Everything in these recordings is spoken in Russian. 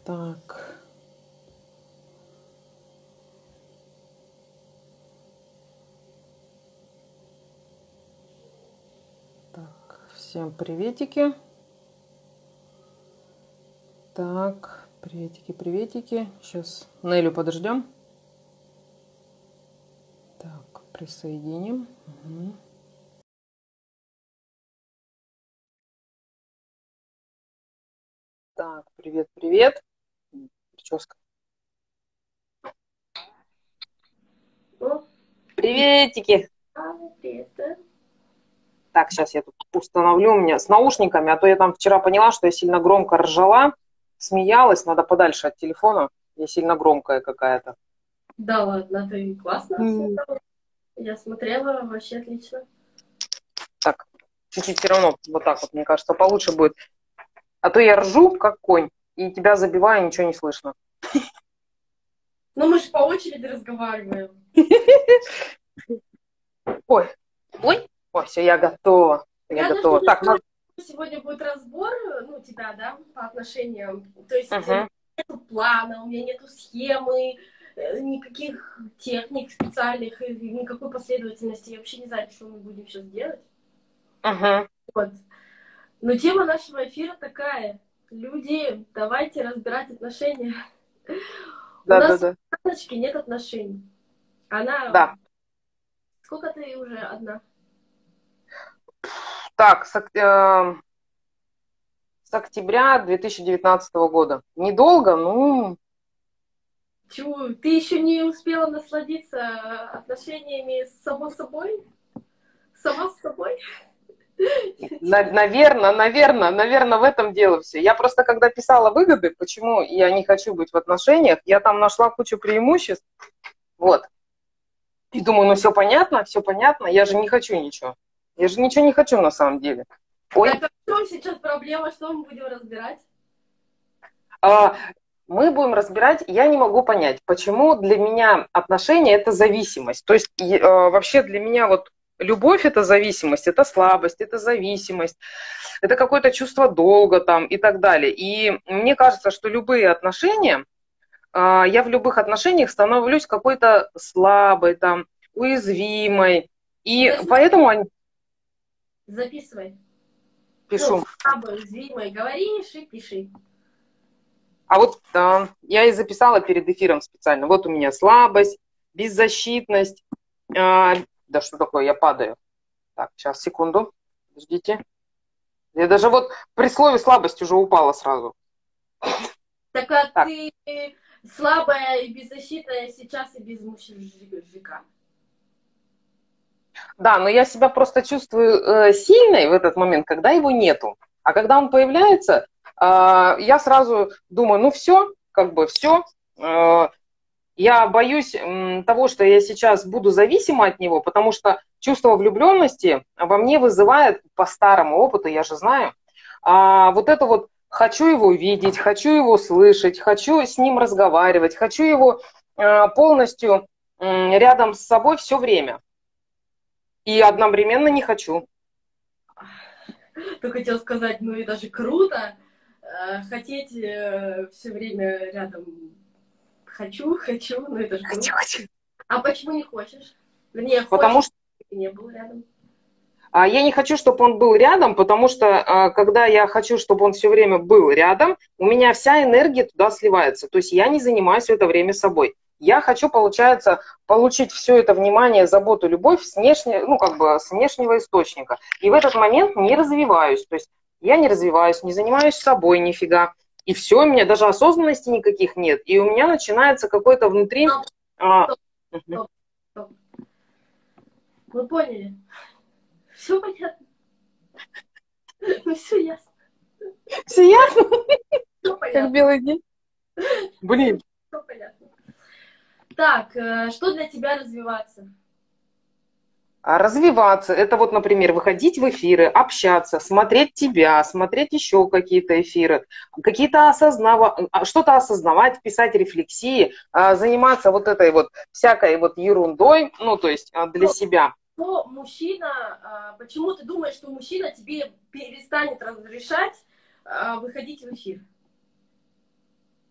Так. Так, всем приветики. Так, приветики, приветики. Сейчас Нелю подождем. Так, присоединим. Угу. Так, привет, привет. Прическа. Приветики. Привет. Так, сейчас я тут установлю у меня с наушниками, а то я там вчера поняла, что я сильно громко ржала, смеялась, надо подальше от телефона. Я сильно громкая какая-то. Да ладно, ты классно сыграла. Я смотрела, вообще отлично. Так, чуть-чуть все равно вот так вот, мне кажется, получше будет. А то я ржу, как конь, и тебя забиваю, ничего не слышно. Ну мы же по очереди разговариваем. Ой, ой, ой, все, я готова. Я Я даже готова. не Так, знаю, сегодня будет разбор, ну, тебя, да, по отношениям. То есть угу. нету плана, у меня нету схемы, никаких техник специальных, и никакой последовательности. Я вообще не знаю, что мы будем сейчас делать. Угу. Вот. Но тема нашего эфира такая. Люди, давайте разбирать отношения. У Да, да, нас да. у Аночки нет отношений. Она... Да. Сколько ты уже одна? Так, с октября 2019 года. Недолго, ну, Чего? Ты еще не успела насладиться отношениями с самой собой? Сама с собой? наверное, в этом дело все. Я просто, когда писала выгоды, почему я не хочу быть в отношениях, я там нашла кучу преимуществ, вот. И думаю, ну все понятно, я же не хочу ничего. Я же ничего не хочу на самом деле. Ой, Так, а в чем сейчас проблема? Что мы будем разбирать? а, мы будем разбирать, я не могу понять, почему для меня отношения это зависимость. То есть вообще для меня вот любовь это зависимость, это слабость, это зависимость, это какое-то чувство долга там и так далее. И мне кажется, что любые отношения, я в любых отношениях становлюсь какой-то слабой, там, уязвимой. И поэтому они... Записывай. Ну, Пишу. слабой, уязвимой. Говоришь и пиши. А вот я и записала перед эфиром специально. Вот у меня слабость, беззащитность. Да что такое, я падаю. Так, сейчас, секунду. Подождите. Я даже вот при слове слабость уже упала сразу. Так, а Так, ты слабая и беззащитная сейчас и без мужика. да, но я себя просто чувствую сильной в этот момент, когда его нету. А когда он появляется, я сразу думаю, ну все, как бы все. Я боюсь того, что я сейчас буду зависима от него, потому что чувство влюбленности во мне вызывает по старому опыту, я же знаю, вот это вот хочу его видеть, хочу его слышать, хочу с ним разговаривать, хочу его полностью рядом с собой все время. И одновременно не хочу. Ты хотел сказать, ну и даже круто хотеть все время рядом. Хочу, но это же круто. Хочу. А почему не хочешь? Вернее, Потому хочешь, что чтобы не был рядом. я не хочу, чтобы он был рядом, потому что когда я хочу, чтобы он все время был рядом, у меня вся энергия туда сливается. То есть я не занимаюсь в это время собой. Я хочу, получается, получить все это внимание, заботу, любовь с внешнего, ну, как бы с внешнего источника. И в этот момент не развиваюсь. То есть я не развиваюсь, не занимаюсь собой нифига. И все, у меня даже осознанности никаких нет. И у меня начинается какой-то внутри... Стоп, А, стоп, стоп, стоп. Мы поняли. Все понятно. Ну все ясно. все ясно, Все как понятно. белый день. Блин. Все понятно. Так, что для тебя развиваться? Развиваться, это вот, например, выходить в эфиры, общаться, смотреть тебя, смотреть еще какие-то эфиры, какие-то что-то осознавать, писать рефлексии, заниматься вот этой вот всякой вот ерундой, ну, то есть для себя. Что мужчина, почему ты думаешь, что мужчина тебе перестанет разрешать выходить в эфир?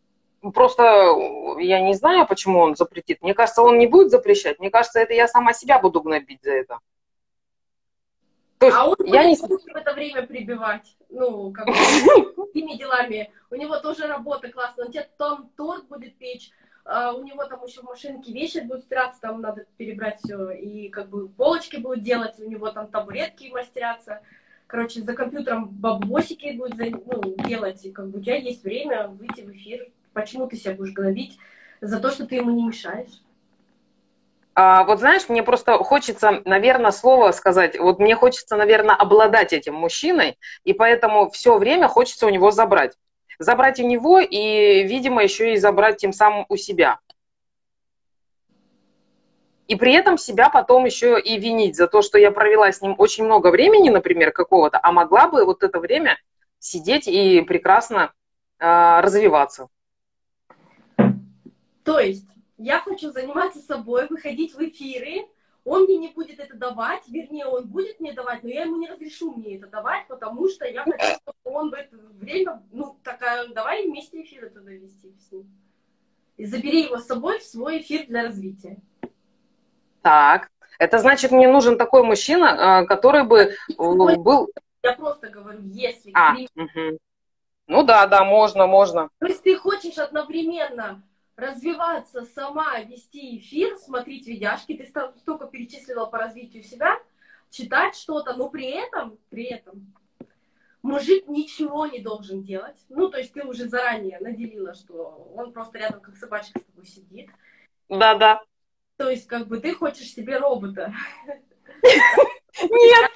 просто я не знаю, почему он запретит. Мне кажется, он не будет запрещать. Мне кажется, это я сама себя буду гнобить за это. То есть А он я не... будет в это время прибивать, ну, как бы, какими делами. У него тоже работа классная, он тебе там торт будет печь, у него там еще в машинке вещи будут стираться, там надо перебрать все, и как бы полочки будут делать, у него там табуретки мастерятся. Короче, за компьютером бабосики будет делать, и как бы у тебя есть время выйти в эфир. Почему ты себя будешь гнобить за то, что ты ему не мешаешь? Вот знаешь, мне просто хочется, наверное, слово сказать. Вот мне хочется, наверное, обладать этим мужчиной, и поэтому все время хочется у него забрать. Забрать у него и, видимо, еще и забрать тем самым у себя. И при этом себя потом еще и винить за то, что я провела с ним очень много времени, например, какого-то, а могла бы вот это время сидеть и прекрасно развиваться. То есть я хочу заниматься собой, выходить в эфиры, он мне не будет это давать, вернее, он будет мне давать, но я ему не разрешу мне это давать, потому что я хочу, чтобы он в это время, ну, такая, давай вместе эфиры туда вести с ним. И забери его с собой в свой эфир для развития. Так, это значит, мне нужен такой мужчина, который бы был... Я просто говорю, если... Угу. Ну да, можно. То есть ты хочешь одновременно развиваться сама, вести эфир, смотреть видяшки, ты столько перечислила по развитию себя, читать что-то, но при этом мужик ничего не должен делать. Ну, то есть ты уже заранее наделила, что он просто рядом как собачка с тобой сидит. Да. То есть как бы ты хочешь себе робота. Нет!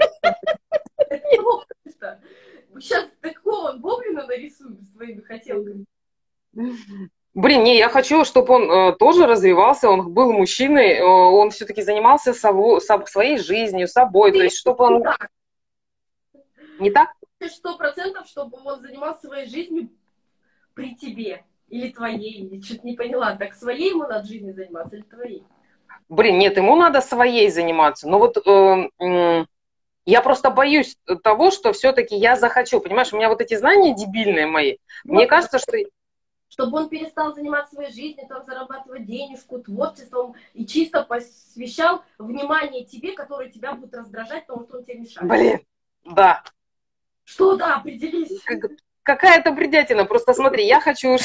Сейчас такого гоблина нарисуем с твоими хотелками. Блин, не, я хочу, чтобы он тоже развивался, он был мужчиной, он все-таки занимался своей жизнью, собой, то есть чтобы он... Не так? 100%, чтобы он занимался своей жизнью при тебе. Или твоей, или что-то не поняла. Так своей ему надо жизнью заниматься или твоей? Блин, нет, ему надо своей заниматься. Но вот я просто боюсь того, что все-таки я захочу. Понимаешь, у меня вот эти знания дебильные мои. Вот, мне кажется, что... Чтобы он перестал заниматься своей жизнью, там, зарабатывать денежку, творчеством, и чисто посвящал внимание тебе, которое тебя будет раздражать, потому что он тебе мешает. Блин, да. Что да, определись. Какая-то бредятина. Просто смотри, я хочу...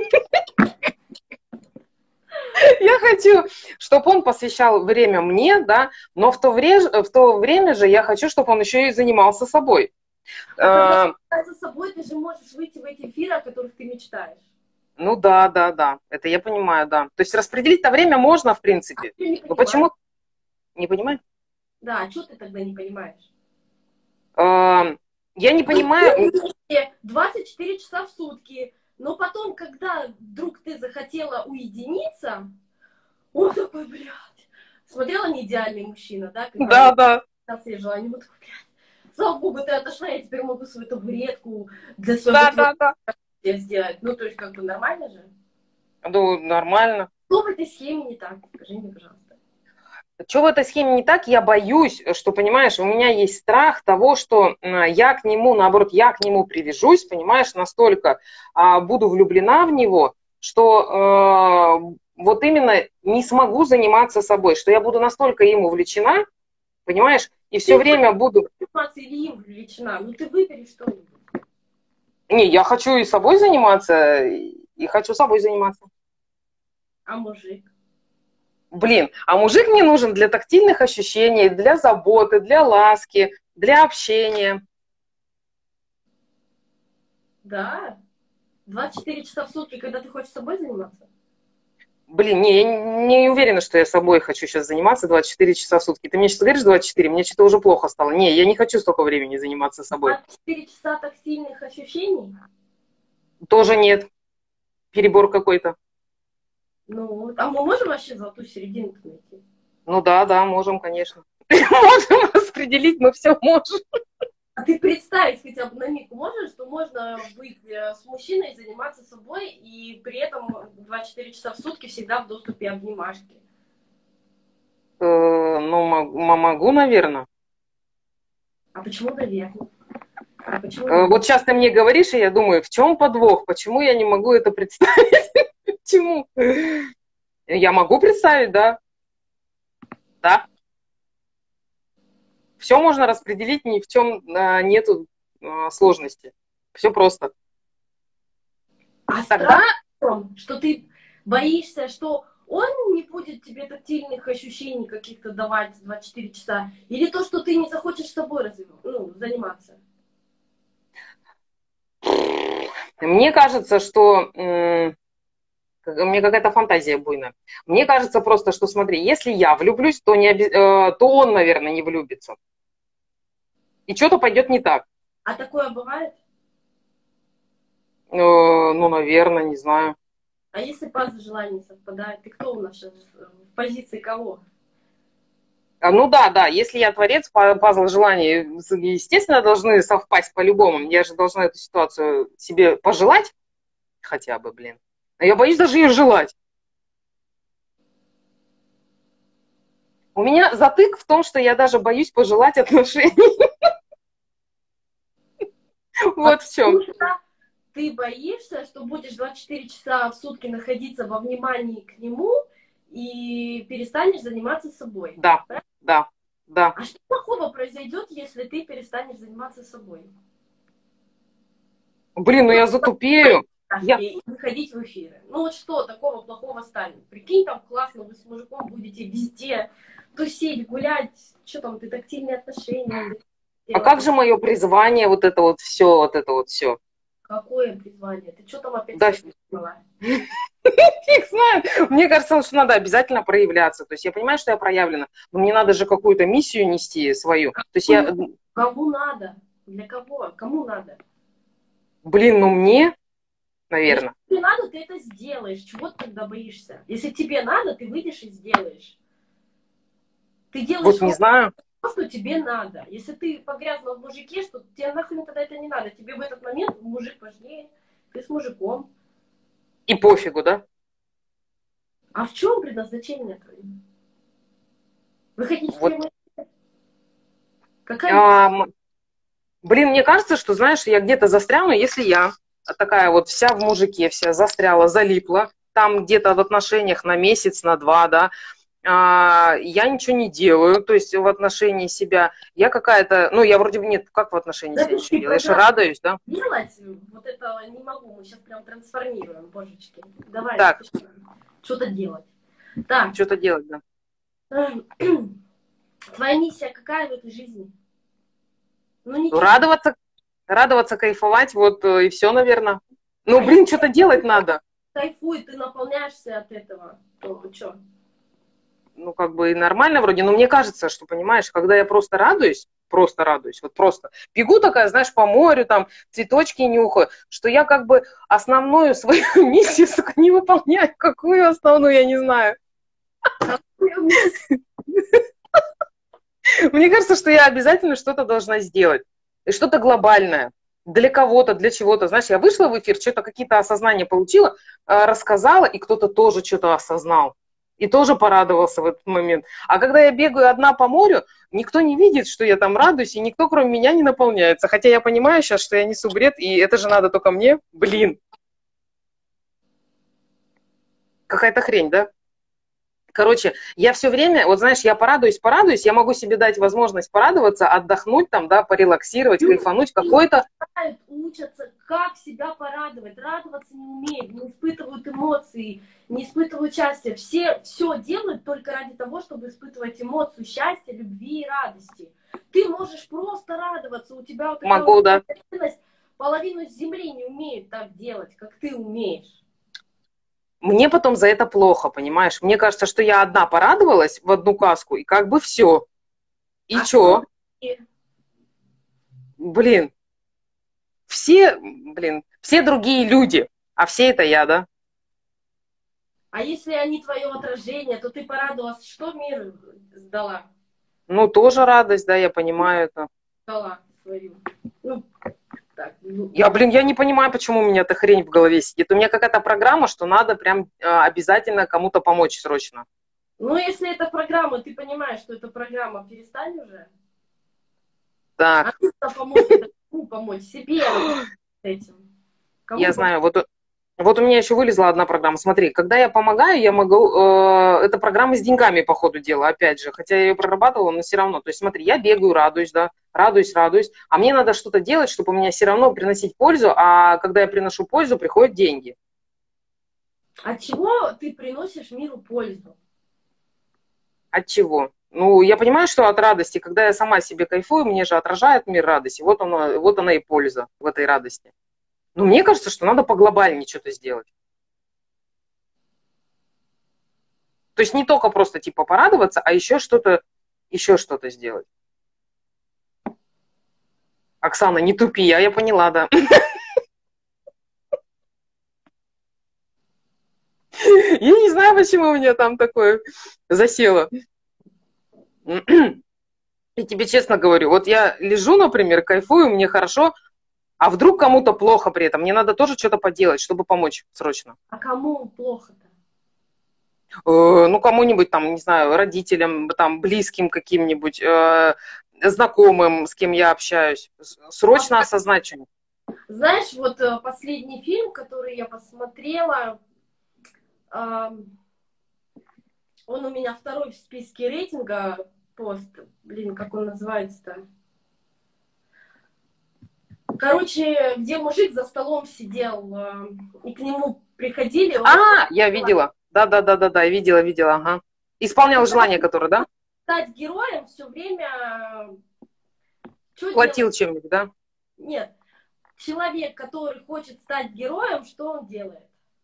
Я хочу, чтобы он посвящал время мне, да, но в то время же я хочу, чтобы он еще и занимался собой. А когда заниматься собой, ты же можешь выйти в эти эфиры, о которых ты мечтаешь. Ну да. Это я понимаю, да. То есть распределить-то время можно, в принципе. Но почему... Не понимаешь? Да, а что ты тогда не понимаешь? Я не понимаю... 24 часа в сутки. Но потом, когда вдруг ты захотела уединиться, он такой, блядь. Смотрела «Не идеальный мужчина», да? Да. Я желание, вот такой, блядь. Слава богу, ты отошла, я теперь могу свою табуретку для своего сделать. Ну, то есть, как бы нормально же? Ну, нормально. Что в этой схеме не так? Скажи мне, пожалуйста. Что в этой схеме не так? Я боюсь, что, понимаешь, у меня есть страх того, что я к нему, наоборот, я к нему привяжусь, понимаешь, настолько буду влюблена в него, что вот именно не смогу заниматься собой, что я буду настолько им увлечена, понимаешь, и все время буду... Или им увлечена, ну ты выбери что-нибудь. Не, я хочу и собой заниматься, и хочу собой заниматься. А мужик? Блин, а мужик мне нужен для тактильных ощущений, для заботы, для ласки, для общения. Да? 24 часа в сутки, когда ты хочешь собой заниматься? Блин, не, я не уверена, что я собой хочу сейчас заниматься 24 часа в сутки. Ты мне сейчас говоришь 24, мне что-то уже плохо стало. Не, я не хочу столько времени заниматься собой. 24 часа тактильных ощущений? Тоже нет. Перебор какой-то. Ну, а мы можем вообще золотую середину найти? Ну да, можем, конечно. Можем распределить, мы все можем. А ты представить хотя бы на миг можешь, что можно быть с мужчиной, заниматься собой, и при этом 24 часа в сутки всегда в доступе обнимашки? Ну, могу, наверное. А почему наверное? Почему? Вот сейчас ты мне говоришь, и я думаю, в чем подвох? Почему я не могу это представить? Почему? Я могу представить, да. Да. Все можно распределить, ни в чем нету сложности. Все просто. А Тогда страх в том, что ты боишься, что он не будет тебе тактильных ощущений каких-то давать 24 часа, или то, что ты не захочешь с собой заниматься. мне кажется, что у меня какая-то фантазия буйная. Мне кажется просто, что смотри, если я влюблюсь, то, то он, наверное, не влюбится. И что-то пойдет не так. А такое бывает? Ну, наверное, не знаю. А если пазл желаний совпадает, ты кто у нас сейчас? В позиции кого? Ну да, если я творец, пазл желаний, естественно, должны совпасть по-любому. Я же должна эту ситуацию себе пожелать хотя бы, блин. Но я боюсь даже ее желать. У меня затык в том, что я даже боюсь пожелать отношений. Вот в чем. Ты боишься, что будешь 24 часа в сутки находиться во внимании к нему и перестанешь заниматься собой. Да. А что плохого произойдет, если ты перестанешь заниматься собой? Блин, ну я затупею. И выходить в эфиры. Ну вот что такого плохого станет? Прикинь, там классно, вы с мужиком будете везде тусить, гулять. Что там, ты тактильные отношения. А как же мое призвание, вот это вот все? Какое призвание? Ты что там опять придумала? Фиг знает. Мне кажется, что надо обязательно проявляться. То есть я понимаю, что я проявлена, но мне надо же какую-то миссию нести свою. То есть я... Кому надо? Для кого? Кому надо? Блин, ну мне, наверное. Если тебе надо, ты это сделаешь. Чего ты тогда боишься? Если тебе надо, ты выйдешь и сделаешь. Ты делаешь вот не знаю. то, что тебе надо. Если ты погрязла в мужике, что тебе нахрен тогда это не надо. Тебе в этот момент мужик важнее. Ты с мужиком. И пофигу, да? А в чем предназначение твое? Выходить в прямой эфир? Какая? Блин, мне кажется, что, знаешь, я где-то застряну, если я такая вот вся в мужике, вся застряла, залипла, там где-то в отношениях на месяц, на два, да, я ничего не делаю, то есть в отношении себя, я какая-то, ну, я вроде бы нет, как в отношении себя ничего делаю, я же радуюсь, да? Делать вот это не могу, мы сейчас прям трансформируем, божечки. Давай, так. Что-то делать. Так. Что-то делать, да. Твоя миссия какая в этой жизни? Ну, радоваться, кайфовать, вот и все, наверное. Ну, блин, что-то делать надо. Кайфуй, ты наполняешься от этого, то что? Ну, как бы и нормально вроде, но мне кажется, что, понимаешь, когда я просто радуюсь, вот просто бегу такая, знаешь, по морю, там, цветочки нюхаю, что я как бы основную свою миссию, сука, не выполняю. Какую основную, я не знаю. Мне кажется, что я обязательно что-то должна сделать. И что-то глобальное. Для кого-то, для чего-то. Знаешь, я вышла в эфир, что-то какие-то осознания получила, рассказала, и кто-то тоже что-то осознал. И тоже порадовался в этот момент. А когда я бегаю одна по морю, никто не видит, что я там радуюсь, и никто, кроме меня, не наполняется. Хотя я понимаю сейчас, что я несу бред, и это же надо только мне. Блин. Какая-то хрень, да? Короче, я все время, вот знаешь, я порадуюсь, я могу себе дать возможность порадоваться, отдохнуть там, да, порелаксировать, кайфануть какой-то. Учатся, как себя порадовать, радоваться не умеют, не испытывают эмоции, не испытывают счастья. Все делают только ради того, чтобы испытывать эмоцию счастья, любви и радости. Ты можешь просто радоваться, у тебя вот могу, да. Половину земли не умеет так делать, как ты умеешь. Мне потом за это плохо, понимаешь? Мне кажется, что я одна порадовалась в одну каску, и как бы все. И чё? Блин. Все другие люди, а все это я, да? А если они твое отражение, то ты порадовалась, что мир сдала? Ну, тоже радость, да, я понимаю это. Сдала свою. Я не понимаю, почему у меня эта хрень в голове сидит. У меня какая-то программа, что надо прям обязательно кому-то помочь срочно. Ну, если это программа, ты понимаешь, что это программа, перестань уже. Так. А ты помочь Кому помочь? Себе с этим. Кому Я помочь? знаю, вот у меня еще вылезла одна программа. Смотри, когда я помогаю, я могу... это программа с деньгами по ходу дела, опять же. Хотя я ее прорабатывала, но все равно. То есть смотри, я бегаю, радуюсь, да, радуюсь. А мне надо что-то делать, чтобы у меня все равно приносить пользу. А когда я приношу пользу, приходят деньги. От чего ты приносишь миру пользу? От чего? Ну, я понимаю, что от радости. Когда я сама себе кайфую, мне же отражает мир радости. Вот она и польза в этой радости. Но мне кажется, что надо поглобальнее что-то сделать. То есть не только просто типа порадоваться, а еще что-то сделать. Оксана, не тупи, я поняла, да. Я не знаю, почему у меня там такое засело. Я тебе честно говорю, вот я лежу, например, кайфую, мне хорошо, а вдруг кому-то плохо при этом, мне надо тоже что-то поделать, чтобы помочь срочно. А кому плохо-то? Ну, кому-нибудь там, не знаю, родителям, там, близким каким-нибудь, знакомым, с кем я общаюсь. Срочно осознать что-нибудь. Знаешь, вот последний фильм, который я посмотрела, он у меня второй в списке рейтинга пост. Блин, как он называется-то? Короче, где мужик за столом сидел, и к нему приходили. Я видела. Да, я видела, ага. Исполнял желание, которое, да? Стать героем все время... Платил чем-нибудь, да? Нет. Человек, который хочет стать героем, что он делает?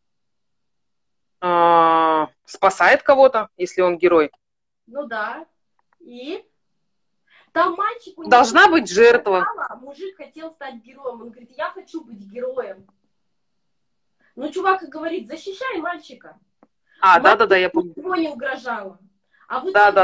Спасает кого-то, если он герой. Ну да. И там мальчик... Должна быть жертва. Мужик хотел стать героем. Он говорит, я хочу быть героем. Ну, чувак говорит, защищай мальчика. Да, я помню. Его не угрожало. А вот да.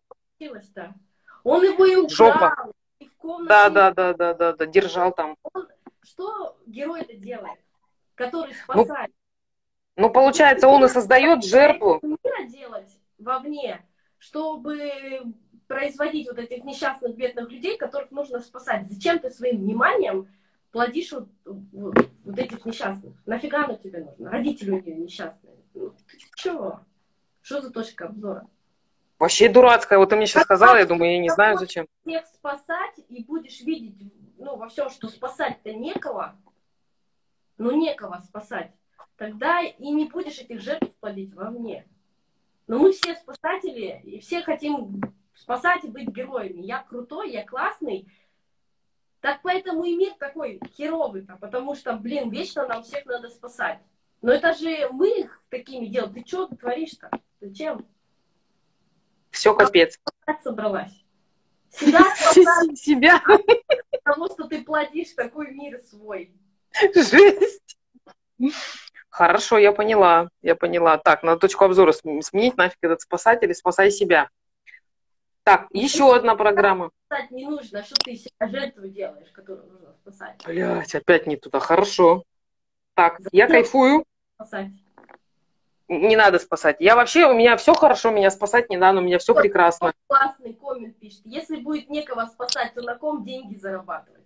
Он его и украл. Жопа. И в комнате... Да, держал там. Что герой-то делает, который спасает? Ну, получается, он и создает жертву. Мира делать вовне, чтобы производить вот этих несчастных бедных людей, которых нужно спасать. Зачем ты своим вниманием плодишь вот этих несчастных? Нафига оно тебе нужно? Родители у нее несчастные. Ну, ты чего? Что за точка обзора? Вообще дурацкая. Вот ты мне сейчас сказала, я думаю, я не знаю зачем. Всех спасать и будешь видеть, ну, во всем, что спасать-то некого, ну, некого спасать, тогда и не будешь этих жертв плодить вовне. Но мы все спасатели, и все хотим спасать и быть героями. Я крутой, я классный. Так поэтому и мир такой херовый-то, потому что, блин, вечно нам всех надо спасать. Но это же мы их такими делаем. Ты что творишь-то? Зачем? Все, капец. Собралась. Себя спасать. Себя. Потому что ты плодишь такой мир свой. Жесть. Хорошо, я поняла. Так, надо точку обзора сменить, нафиг этот спасатель, спасай себя. Так, еще одна программа. Спасать не нужно, что ты себя жертву делаешь, которую нужно спасать. Блять, опять не туда, хорошо. Так, я кайфую. Спасать. Не надо спасать. Я вообще, у меня все хорошо, меня спасать не надо, у меня все прекрасно. Классный коммент пишет. Если будет некого спасать, то на ком деньги зарабатывать?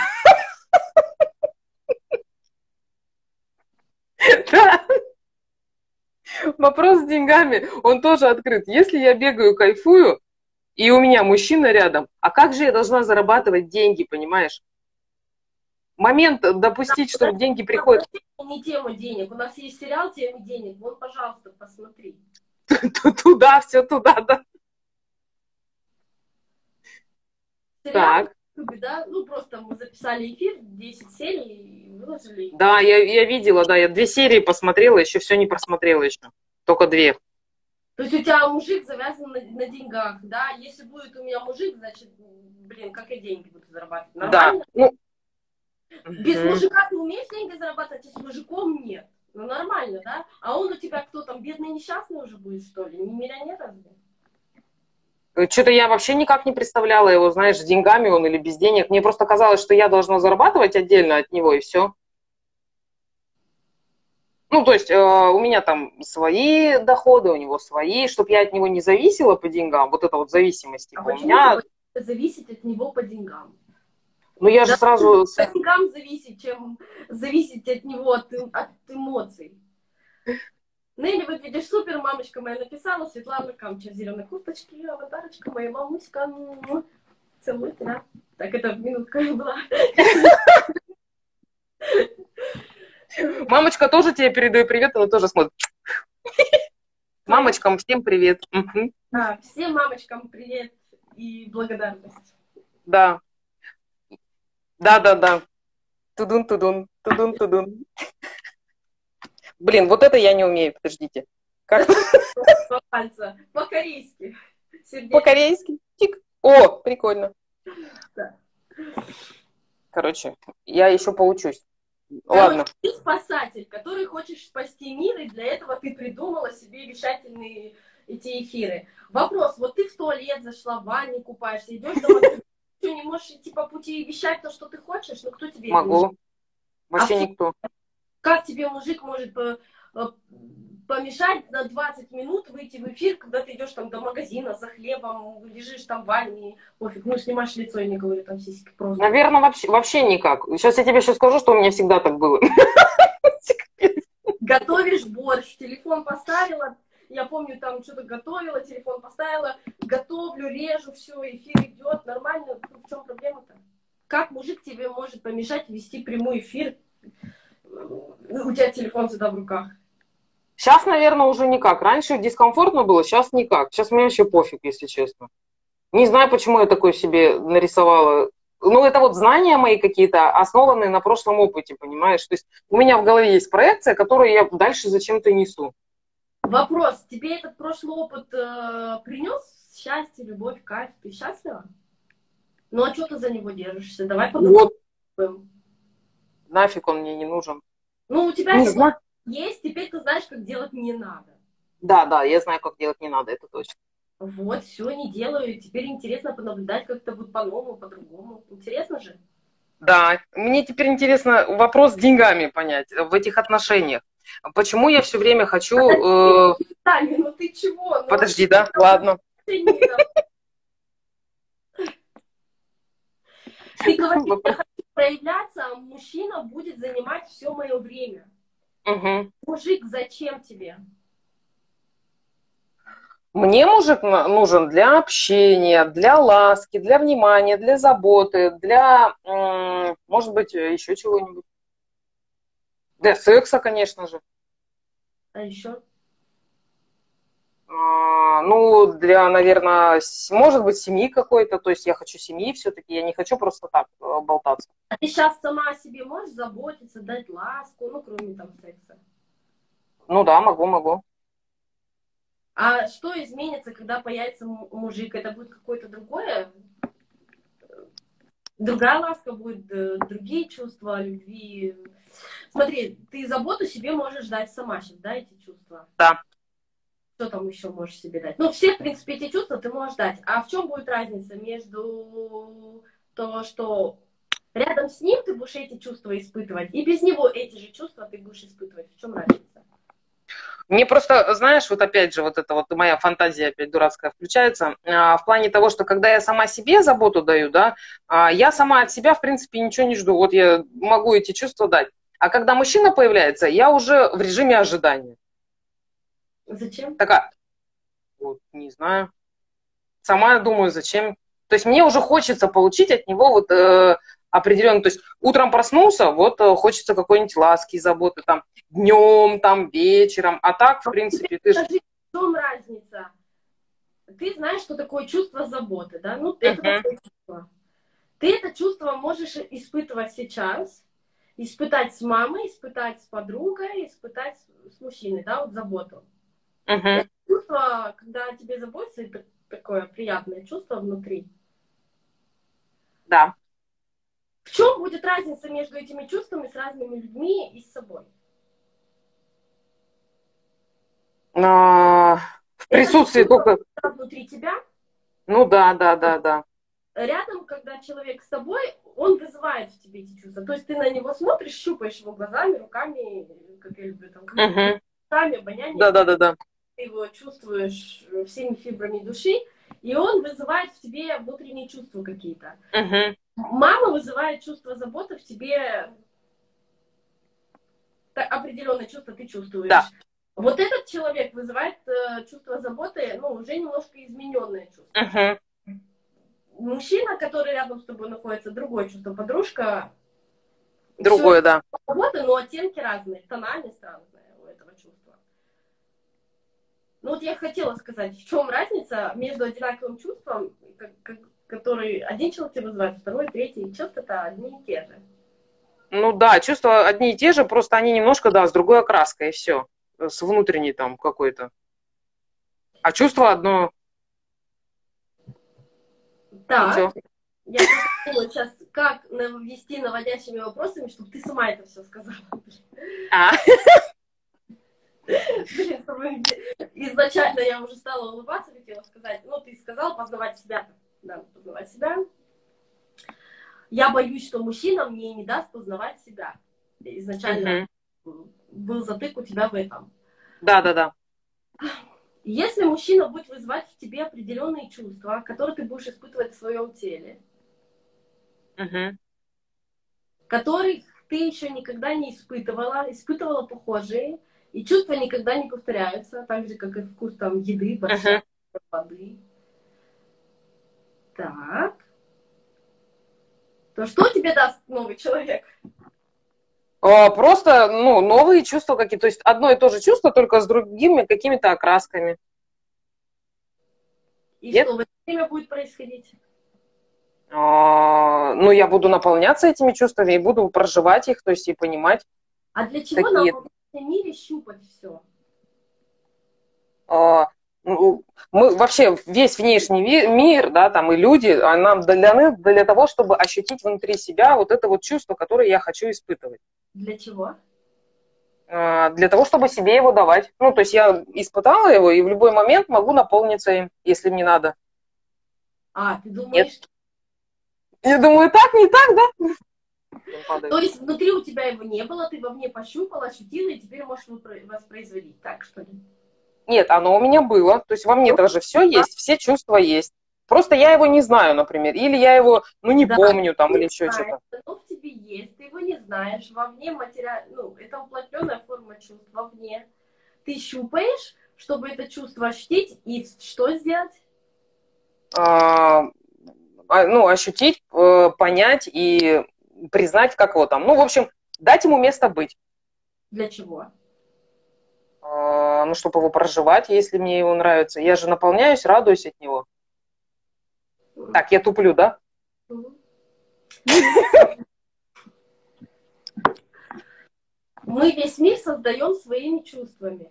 Да. Вопрос с деньгами, он тоже открыт. Если я бегаю, кайфую, и у меня мужчина рядом, а как же я должна зарабатывать деньги, понимаешь? Момент допустить, что деньги приходят. Не тема денег. У нас есть сериал «Тема денег». Вот, пожалуйста, посмотри. Туда, все туда, да. Сериал, да? Ну, просто мы записали эфир, 10 серий и выложили. Да, я видела, да. Я 2 серии посмотрела, еще все не просмотрела еще. Только 2. То есть у тебя мужик завязан на деньгах, да? Если будет у меня мужик, значит, блин, как я деньги буду зарабатывать? Нормально? Да. Ну, без мужика ты умеешь деньги зарабатывать, а с мужиком нет. Ну, нормально, да? А он у тебя кто там, бедный несчастный уже будет, что ли? Не миллионер разве? Что-то я вообще никак не представляла его, знаешь, с деньгами он или без денег. Мне просто казалось, что я должна зарабатывать отдельно от него, и все. Ну, то есть у меня там свои доходы, у него свои, чтобы я от него не зависела по деньгам, вот это вот зависимость. А у почему меня... ты зависеть от него по деньгам? Ну, я же Да, сразу... от деньгам зависит, чем зависеть от него, от эмоций. Нелли, выглядишь супер, мамочка моя написала, Светлана Камча в зеленой курточке, аватарочка моя, мамуська, целую тебя. Так, это минутка была. Мамочка тоже тебе передаю привет, она тоже смотрит. Мамочкам всем привет. Да, всем мамочкам привет и благодарность. Да. Да. Тудун. Блин, вот это я не умею, подождите. Как? По пальца, по-корейски. По-корейски. Тик. О, прикольно. Да. Короче, я еще поучусь. Короче, Ладно. ты спасатель, который хочешь спасти мир, и для этого ты придумала себе вещательные эти эфиры. Вопрос, вот ты в туалет зашла, в ванне купаешься, идешь домой, ты не можешь идти по пути и вещать то, что ты хочешь, но кто тебе это мешает? Могу. Вообще никто. Как тебе мужик может помешать на 20 минут выйти в эфир, когда ты идешь там до магазина за хлебом, лежишь там в ванне, пофиг, ну снимаешь лицо и не говорю, там сиськи просто. Наверное, вообще никак. Сейчас я тебе еще скажу, что у меня всегда так было. Готовишь борщ, телефон поставила, я помню, там что-то готовила, телефон поставила, готовлю, режу, все, эфир идет, нормально, в чем проблема-то? Как мужик тебе может помешать вести прямой эфир? У тебя телефон всегда в руках. Сейчас, наверное, уже никак. Раньше дискомфортно было, сейчас никак. Сейчас мне вообще пофиг, если честно. Не знаю, почему я такое себе нарисовала. Ну, это вот знания мои какие-то, основанные на прошлом опыте, понимаешь? То есть у меня в голове есть проекция, которую я дальше зачем-то несу. Вопрос. Тебе этот прошлый опыт принес счастье, любовь, кайф? Ты счастлива? Ну, а что ты за него держишься? Давай подумаем. Вот. Нафиг он мне не нужен. Ну, у тебя не это есть, теперь ты знаешь, как делать не надо. Да, я знаю, как делать не надо, это точно. Вот, все, не делаю. Теперь интересно понаблюдать, как это будет по-новому, по-другому. Интересно же? Да, мне теперь интересно вопрос с деньгами понять в этих отношениях. Почему я все время хочу... Таня, ну ты чего? Ну, Подожди, да? Ладно. Ты говоришь, я хочу проявляться, а мужчина будет занимать все мое время. Угу. Мужик, зачем тебе? Мне мужик нужен для общения, для ласки, для внимания, для заботы, для, может быть, еще чего-нибудь. Для секса, конечно же. А еще? Ну, для, наверное, может быть, семьи какой-то. То есть я хочу семьи все-таки, я не хочу просто так болтаться. А ты сейчас сама о себе можешь заботиться, дать ласку, ну, кроме там секса? Ну да, могу. А что изменится, когда появится мужик? Это будет какое-то другая ласка будет, другие чувства любви. Смотри, ты заботу себе можешь дать сама сейчас, да, эти чувства? Да. Что там еще можешь себе дать? Ну, все, в принципе, эти чувства ты можешь дать. А в чем будет разница между то, что рядом с ним ты будешь эти чувства испытывать, и без него эти же чувства ты будешь испытывать? В чем разница? Мне просто, знаешь, вот опять же, вот эта вот моя фантазия опять дурацкая включается, в плане того, что когда я сама себе заботу даю, да, я сама от себя, в принципе, ничего не жду. Вот я могу эти чувства дать. А когда мужчина появляется, я уже в режиме ожидания. Зачем? Такая, вот, не знаю. Сама думаю, зачем. То есть мне уже хочется получить от него вот определенно. То есть утром проснулся, вот хочется какой-нибудь ласки, заботы, там, днем, там, вечером. А так, в принципе, ты же... Скажи, в чем разница? Ты знаешь, что такое чувство заботы, да? Ну, это такое чувство. Ты это чувство можешь испытывать сейчас, испытать с мамой, испытать с подругой, испытать с мужчиной, да, вот заботу. Это чувство, когда тебе заботится, это такое приятное чувство внутри. Да. В чем будет разница между этими чувствами с разными людьми и с собой? В присутствии только... Внутри тебя? Ну да. Рядом, когда человек с тобой, он вызывает в тебе эти чувства. То есть ты на него смотришь, щупаешь его глазами, руками, как я люблю, там, руками, обонянием. Да. Ты его чувствуешь всеми фибрами души, И он вызывает в тебе внутренние чувства какие-то. Угу. Мама вызывает чувство заботы в тебе, определенное чувство ты чувствуешь. Да. Вот этот человек вызывает чувство заботы, ну, уже немножко измененное чувство. Угу. Мужчина, который рядом с тобой находится, другое чувство. Подружка... Другое, да. Заботы, но оттенки разные, тональность разная у этого чувства. Ну вот я хотела сказать, в чем разница между одинаковым чувством, который один человек тебе вызывает, второй, третий, часто-то одни и те же. Ну да, чувства одни и те же, просто они немножко, да, с другой окраской, и все. С внутренней там какой-то. А чувство одно. Так, я думаю сейчас, как ввести наводящими вопросами, чтобы ты сама это все сказала. Блин, изначально я уже стала улыбаться, хотела сказать. Ну, ты сказала познавать себя. Да, познавать себя. Я боюсь, что мужчина мне не даст познавать себя. Изначально был затык у тебя в этом. Да. Если мужчина будет вызывать в тебе определенные чувства, которые ты будешь испытывать в своем теле, которых ты еще никогда не испытывала похожие, и чувства никогда не повторяются, так же, как и вкус там еды, борща, воды. Так. То что тебе даст новый человек? Просто, ну, новые чувства какие-то. То есть одно и то же чувство, только с другими какими-то окрасками. И нет? Что в это время будет происходить? Ну, я буду наполняться этими чувствами и буду проживать их, то есть и понимать. А для чего нам в этом мире щупать все? Мы вообще, весь внешний мир, да, там и люди, нам даны для того, чтобы ощутить внутри себя вот это вот чувство, которое я хочу испытывать. Для чего? Для того, чтобы себе его давать. Ну, то есть я испытала его, и в любой момент могу наполниться им, если мне надо. А, ты думаешь... Нет. Я думаю, так, не так, да? То есть внутри у тебя его не было, ты вовне пощупала, ощутила, и теперь можешь воспроизводить, так что ли? Нет, оно у меня было. То есть во мне даже все есть, все чувства есть. Просто я его не знаю, например. Или я его, ну, не помню там, или еще что-то. Оно в тебе есть, ты его не знаешь. Вовне ну, это уплотненная форма чувств вовне. Ты щупаешь, чтобы это чувство ощутить, и что сделать? Ну, ощутить, понять и признать, как его там. Ну, в общем, дать ему место быть. Для чего? Ну, чтобы его проживать, если мне его нравится. Я же наполняюсь, радуюсь от него. Так, я туплю, да? Мы весь мир создаем своими чувствами.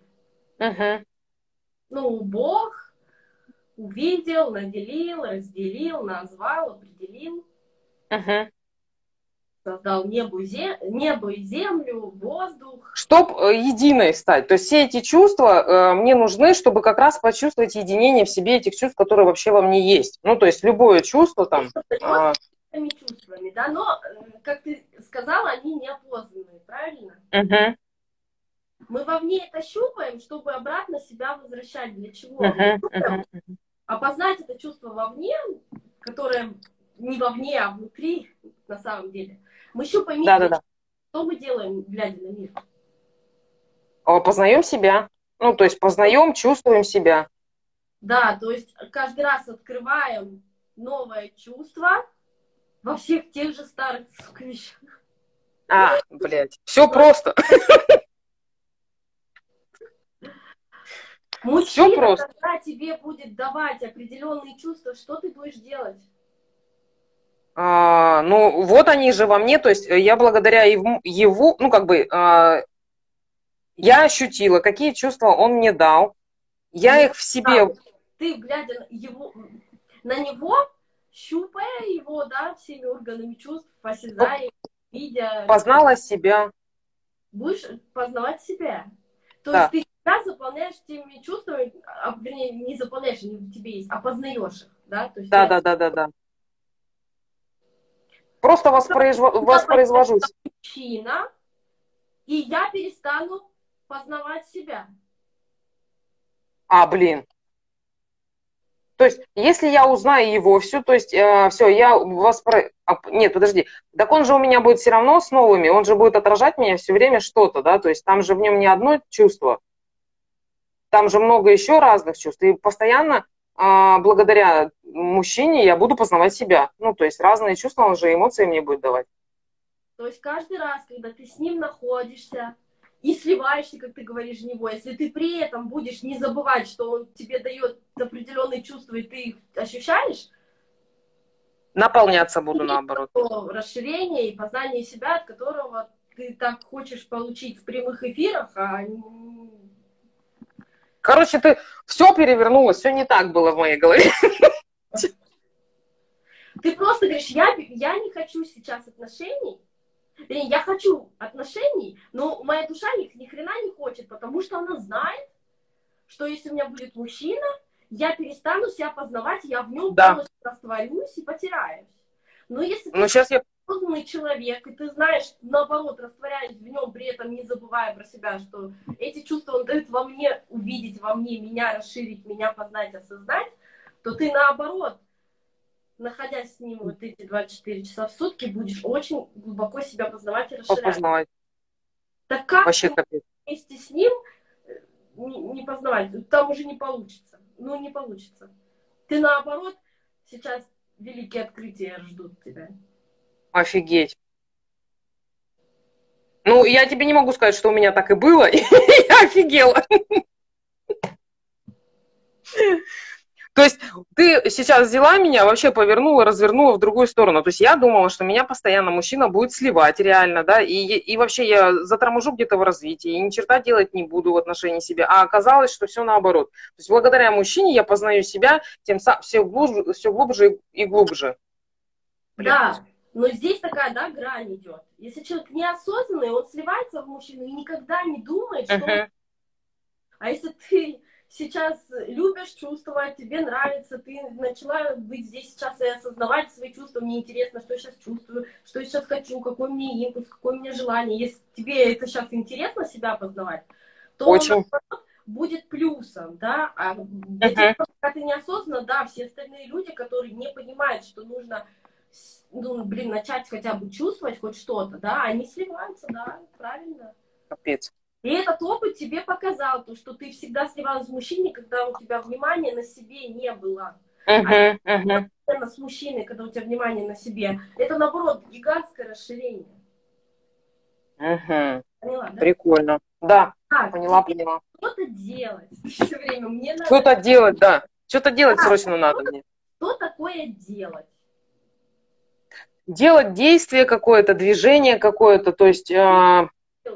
Ну, Бог увидел, наделил, разделил, назвал, определил. Создал небо и землю, воздух. Чтоб единой стать. То есть все эти чувства мне нужны, чтобы как раз почувствовать единение в себе этих чувств, которые вообще во мне есть. Ну, то есть любое чувство там... чувствами, да, но, как ты сказала, они неопознанные, правильно? Мы вовне это щупаем, чтобы обратно себя возвращать. Для чего? Опознать это чувство вовне, которое не вовне, а внутри, на самом деле. Мы щупаем мир. Да. Что мы делаем, глядя на мир? Познаем себя. Ну, то есть познаем, чувствуем себя. Да, то есть каждый раз открываем новое чувство во всех тех же старых вещах. Блядь, все просто. Мужчина, когда тебе будет давать определенные чувства, что ты будешь делать? Ну, вот они же во мне, то есть я благодаря его, ну, как бы, я ощутила, какие чувства он мне дал, я их в себе... Ты, глядя на него, щупая его, да, всеми органами чувств, осязая, видя... Познала себя. Будешь познавать себя. То есть ты себя заполняешь теми чувствами, вернее, не заполняешь, они в тебе есть, а познаешь их, да? То есть да. Просто воспроизвожусь. Причина, и я перестану познавать себя. Блин. То есть, если я узнаю его всю, то есть, все, я вас... Нет, подожди, так он же у меня будет все равно с новыми, он же будет отражать меня все время что-то, да, то есть там же в нем не одно чувство, там же много еще разных чувств, и постоянно благодаря мужчине я буду познавать себя. Ну, то есть разные чувства, он же эмоции мне будет давать. То есть каждый раз, когда ты с ним находишься и сливаешься, как ты говоришь, в него, если ты при этом будешь не забывать, что он тебе дает определенные чувства, и ты их ощущаешь, наполняться буду наоборот. Расширение и познание себя, от которого ты так хочешь получить в прямых эфирах, Короче, ты все перевернулось, все не так было в моей голове. Ты просто говоришь, я не хочу сейчас отношений, я хочу отношений, но моя душа ни хрена не хочет, потому что она знает, что если у меня будет мужчина, я перестану себя познавать, я в нем полностью растворюсь и потеряюсь. Но если ты осознанный человек, и ты знаешь, наоборот, растворяясь в нем, при этом не забывая про себя, что эти чувства он дает во мне увидеть, во мне меня расширить, меня познать, осознать, то ты наоборот, находясь с ним вот эти 24 часа в сутки, будешь очень глубоко себя познавать и расширять. Так как вместе с ним не познавать? Там уже не получится. Ну, не получится. Ты наоборот, сейчас великие открытия ждут тебя. Офигеть. Ну, я тебе не могу сказать, что у меня так и было. Я офигела. То есть ты сейчас взяла меня, вообще повернула, развернула в другую сторону. То есть я думала, что меня постоянно мужчина будет сливать реально, да, и вообще я заторможу где-то в развитии, и ни черта делать не буду в отношении себя. А оказалось, что все наоборот. То есть благодаря мужчине я познаю себя тем самым все глубже и глубже. Да, но здесь такая, да, грань идет. Если человек неосознанный, он сливается в мужчину и никогда не думает, что... А если ты сейчас любишь чувствовать, тебе нравится, ты начала быть здесь сейчас и осознавать свои чувства, мне интересно, что я сейчас чувствую, что я сейчас хочу, какой мне импульс, какое мне желание. Если тебе это сейчас интересно себя познавать, то будет плюсом, да, а когда ты неосознанно, да, все остальные люди, которые не понимают, что нужно, ну, блин, начать хотя бы чувствовать хоть что-то, да, они сливаются, да, правильно. Капец. И этот опыт тебе показал, то, что ты всегда сливалась с мужчиной, когда у тебя внимания на себе не было. А с мужчиной, когда у тебя внимание на себе, это, наоборот, гигантское расширение. Поняла, да? Прикольно. Да, поняла. Что-то делать все время. Мне надо... Что-то делать, да. Что-то делать срочно надо мне. Что такое делать? Делать действие какое-то, движение какое-то, то есть... Делаешь?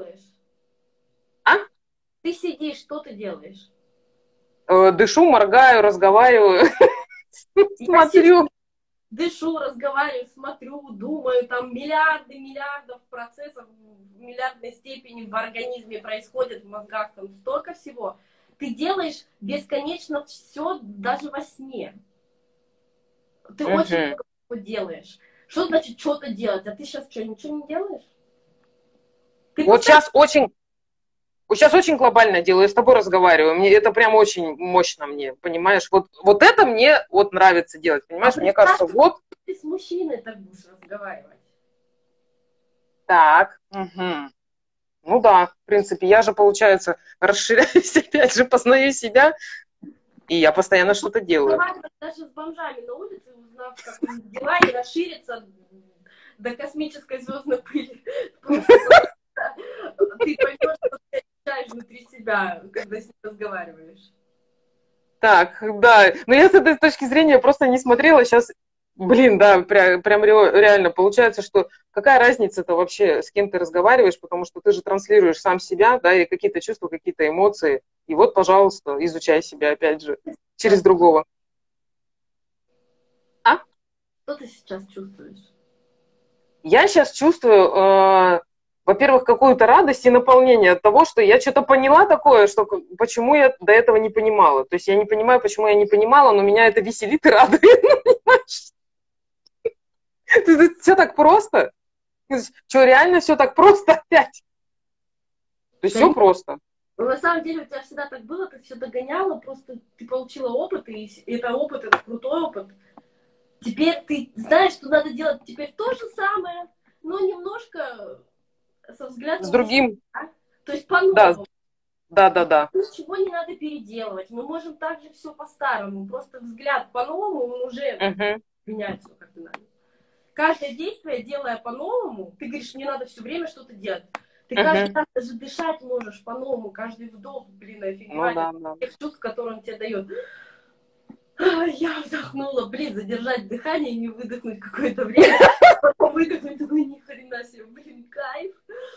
А? Ты сидишь, что ты делаешь? Дышу, моргаю, разговариваю, смотрю. Дышу, разговариваю, смотрю, думаю, там миллиардов процессов в миллиардной степени в организме происходит, в мозгах, там столько всего. Ты делаешь бесконечно все, даже во сне. Ты очень много делаешь. Что значит что-то делать? А ты сейчас что, ничего не делаешь? Вот сейчас очень глобально делаю, я с тобой разговариваю, мне это прям очень мощно мне, понимаешь? Вот это мне вот нравится делать, понимаешь? Мне кажется, вот... Ты с мужчиной так будешь разговаривать. Так, ну да, в принципе, я же, получается, расширяюсь, опять же, познаю себя, и я постоянно что-то делаю. Даже с бомжами на улице, узнав, как у них дела, и расшириться до космической звездной пыли. Ты поймешь, что ты ощущаешь внутри себя, когда с ним разговариваешь. Так, да. Но я с этой точки зрения просто не смотрела. Сейчас, блин, да, прям реально получается, что какая разница-то вообще, с кем ты разговариваешь, потому что ты же транслируешь сам себя, да, и какие-то чувства, какие-то эмоции. И вот, пожалуйста, изучай себя, опять же, через другого. А? Что ты сейчас чувствуешь? Я сейчас чувствую... во-первых, какую-то радость и наполнение от того, что я что-то поняла такое, что почему я до этого не понимала. То есть я не понимаю, почему я не понимала, но меня это веселит и радует. Все так просто. Что, реально все так просто опять? То есть все просто. Но на самом деле у тебя всегда так было, ты все догоняла, просто ты получила опыт, и это опыт, это крутой опыт. Теперь ты знаешь, что надо делать теперь то же самое, но немножко со С взглядом весны, другим, да? То есть да, по-новому. да. Ничего не надо переделывать. Мы можем также все по-старому. Просто взгляд по-новому, он уже Угу, меняет все кардинально. Каждое действие, делая по-новому, ты говоришь, мне надо все время что-то делать. Ты каждый угу. раз даже дышать можешь по-новому, каждый вдох, блин, Ну офигевать от да, да. тех чувств, которые он тебе дает. Я вздохнула, блин, задержать дыхание и не выдохнуть какое-то время, потом выдохнуть, такой, ни хрена себе, блин, кайф.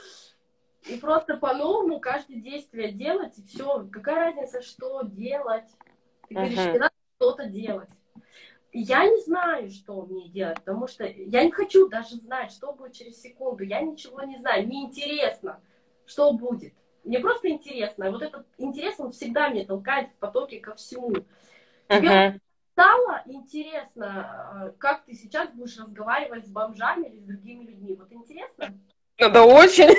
И просто по-новому каждое действие делать, и все. Какая разница, что делать? Ты говоришь, Угу, мне надо что-то делать. Я не знаю, что мне делать, потому что я не хочу даже знать, что будет через секунду. Я ничего не знаю. Мне интересно, что будет. Мне просто интересно. И вот этот интерес, он всегда меня толкает в потоке ко всему. Тебе вот угу. стало интересно, как ты сейчас будешь разговаривать с бомжами или с другими людьми? Вот интересно? Это очень.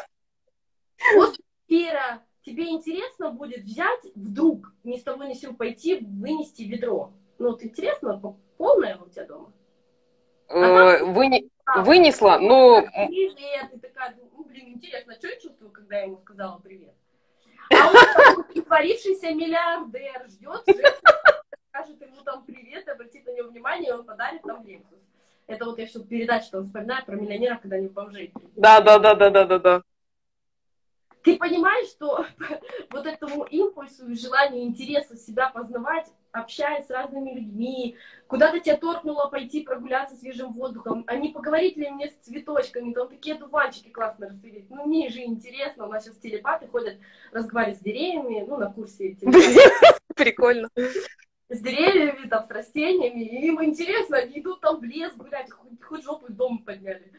После эфира тебе интересно будет взять вдруг, ни с того ни с сего пойти, вынести ведро. Ну, вот интересно, полное у тебя дома. А там Вынесла, но... привет, и такая, ну, блин, интересно, что я чувствую, когда я ему сказала привет? А он такой притворившийся миллиардер ждет, скажет ему там привет, обратит на него внимание, и он подарит там Lexus. Это вот я все передачу там вспоминаю про миллионеров, когда они в бомжей. Да. Ты понимаешь, что вот этому импульсу, желанию, интересу себя познавать, общаясь с разными людьми, куда-то тебя торкнуло пойти прогуляться свежим воздухом, а не поговорить ли мне с цветочками, там такие дуванчики классно расцветить. Ну, мне же интересно, у нас сейчас телепаты ходят, разговаривают с деревьями, ну, на курсе телепаты. Прикольно. С деревьями, там, с растениями, и им интересно, они идут там в лес гулять, хоть жопу из дома подняли.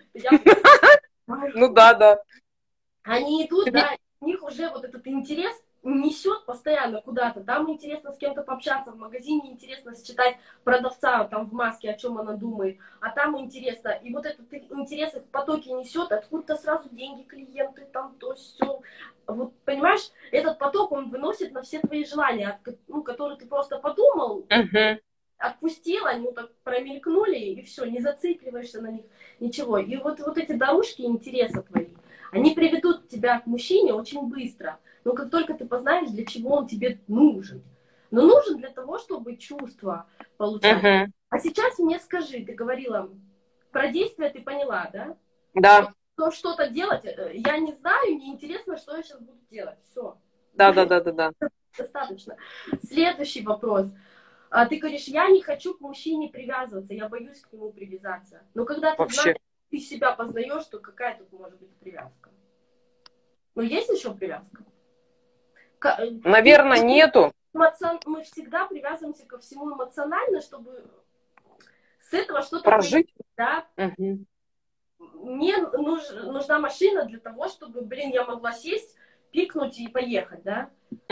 Ну да. Они идут, да, у них уже вот этот интерес несет постоянно куда-то. Там интересно с кем-то пообщаться, в магазине интересно считать продавца там в маске, о чем она думает. А там интересно. И вот этот интерес их в потоке несет, откуда-то сразу деньги, клиенты, там то все. Вот понимаешь, этот поток, он выносит на все твои желания, ну, которые ты просто подумал, отпустил, они так промелькнули, и все, не зацикливаешься на них, ничего. И вот эти дорожки интереса твои, они приведут тебя к мужчине очень быстро. Но как только ты познаешь, для чего он тебе нужен. Но нужен для того, чтобы чувства получать. А сейчас мне скажи, ты говорила, про действия ты поняла, да? Да. То что-то делать, я не знаю, мне интересно, что я сейчас буду делать. Все. Да. Достаточно. Следующий вопрос. Ты говоришь, я не хочу к мужчине привязываться, я боюсь к нему привязаться. Но когда ты знаешь, ты себя познаешь, то какая тут может быть привязка? Ну, есть еще привязка? Наверное, нету. Мы всегда привязываемся ко всему эмоционально, чтобы с этого что-то прожить. Да? Мне нужна машина для того, чтобы, блин, я могла сесть, пикнуть и поехать, да?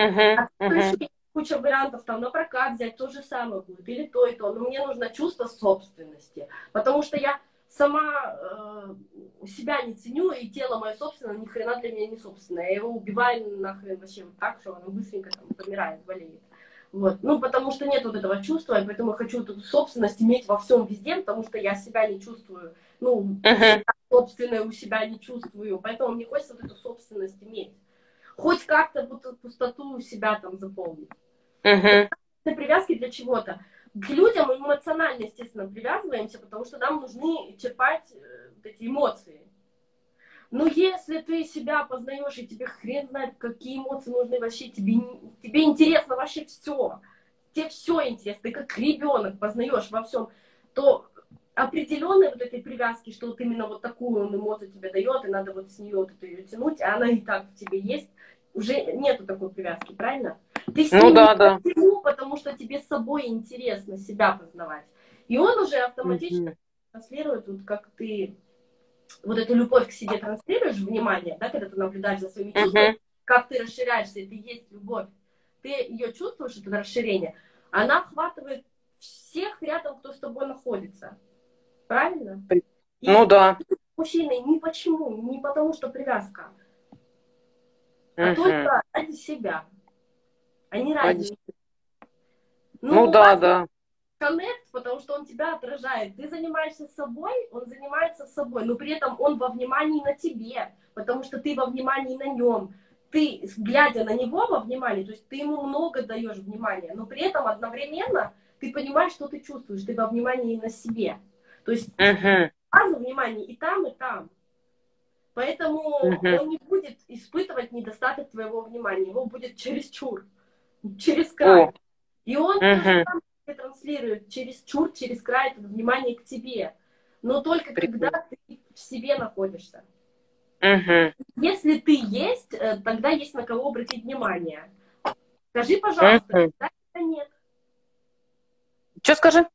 Куча вариантов, там, на прокат взять, то же самое будет, или то, и то. Но мне нужно чувство собственности, потому что я сама себя не ценю, и тело мое собственное ни хрена для меня не собственное. Я его убиваю нахрен вообще вот так, что оно быстренько там помирает, болеет. Вот. Ну, потому что нет вот этого чувства, и поэтому я хочу эту собственность иметь во всем везде, потому что я себя не чувствую, ну, собственное у себя не чувствую, поэтому мне хочется вот эту собственность иметь. Хоть как-то вот эту пустоту у себя там заполнить. Привязки для чего-то. К людям эмоционально, естественно, привязываемся, потому что нам нужны черпать вот эти эмоции. Но если ты себя познаешь, и тебе хрен знает, какие эмоции нужны вообще, тебе интересно вообще все. Тебе все интересно, ты как ребенок познаешь во всем, то определенной вот этой привязки, что вот именно вот такую он эмоцию тебе дает, и надо вот с нее вот это ее тянуть, а она и так в тебе есть, уже нету такой привязки, правильно? Ты с ним не почему, потому что тебе с собой интересно себя познавать. И он уже автоматически транслирует, вот как ты вот эту любовь к себе транслируешь, внимание, да, когда ты наблюдаешь за своими чувствами, как ты расширяешься, это и есть любовь. Ты ее чувствуешь, это расширение, она охватывает всех рядом, кто с тобой находится. Правильно? Ну да. Мужчины ни почему, не потому что привязка. а Угу. только ради себя, а не ради них. Ну у да, вас да. коннект, потому что он тебя отражает. Ты занимаешься собой, он занимается собой, но при этом он во внимании на тебе, потому что ты во внимании на нем. Ты, глядя на него во внимании, то есть ты ему много даешь внимания, но при этом одновременно ты понимаешь, что ты чувствуешь, ты во внимании на себе. То есть Угу. база внимания и там, и там. Поэтому Угу. он не будет испытывать недостаток твоего внимания, его будет чересчур, через О. край. И он тоже Угу. сам тебе транслирует через край это внимание к тебе. Но только когда Прикольно. ты в себе находишься. Угу. Если ты есть, тогда есть на кого обратить внимание. Скажи, пожалуйста, Угу. когда тебя нет? Что скажи?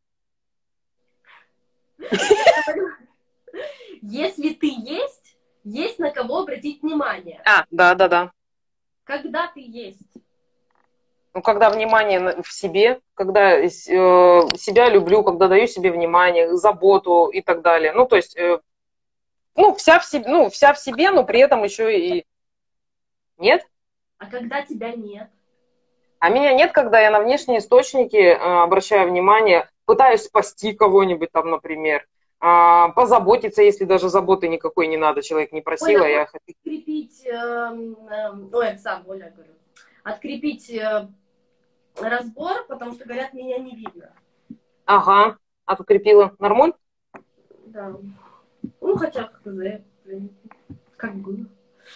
Я говорю, если ты есть на кого обратить внимание. Да, да, да. Когда ты есть? Ну, когда внимание в себе, когда себя люблю, когда даю себе внимание, заботу и так далее. Ну, то есть, вся в себе, но при этом еще и нет. А когда тебя нет? А меня нет, когда я на внешние источники обращаю внимание, пытаюсь спасти кого-нибудь там, например, позаботиться, если даже заботы никакой не надо, человек не просил, а Оля, я хочу. открепить, Оля, говорю, открепить разбор, потому что, говорят, меня не видно. Ага, подкрепила. Нормуль? Да. Ну, хотя, как было.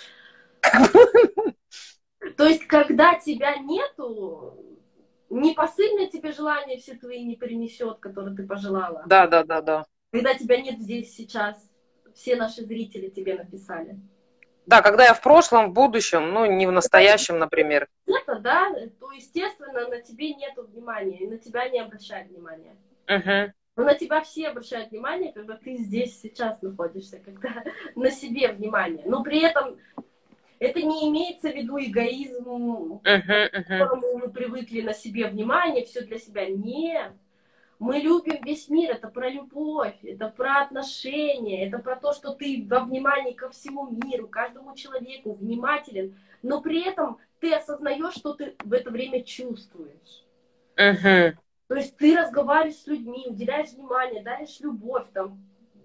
То есть, когда тебя нету, непосильное тебе желание все твои не принесет, которые ты пожелала. Да, да, да, да. Когда тебя нет здесь сейчас, все наши зрители тебе написали. Да, когда я в прошлом, в будущем, ну, не в настоящем, например. Это, да, то, естественно, на тебе нету внимания, и на тебя не обращают внимания. Угу. Но на тебя все обращают внимание, когда ты здесь сейчас находишься, когда на себе внимание. Но при этом это не имеется в виду эгоизм, к которому мы привыкли на себе внимание, все для себя. Нет. Мы любим весь мир, это про любовь, это про отношения, это про то, что ты во внимании ко всему миру, каждому человеку внимателен, но при этом ты осознаешь, что ты в это время чувствуешь. Угу. То есть ты разговариваешь с людьми, уделяешь внимание, даришь любовь, там,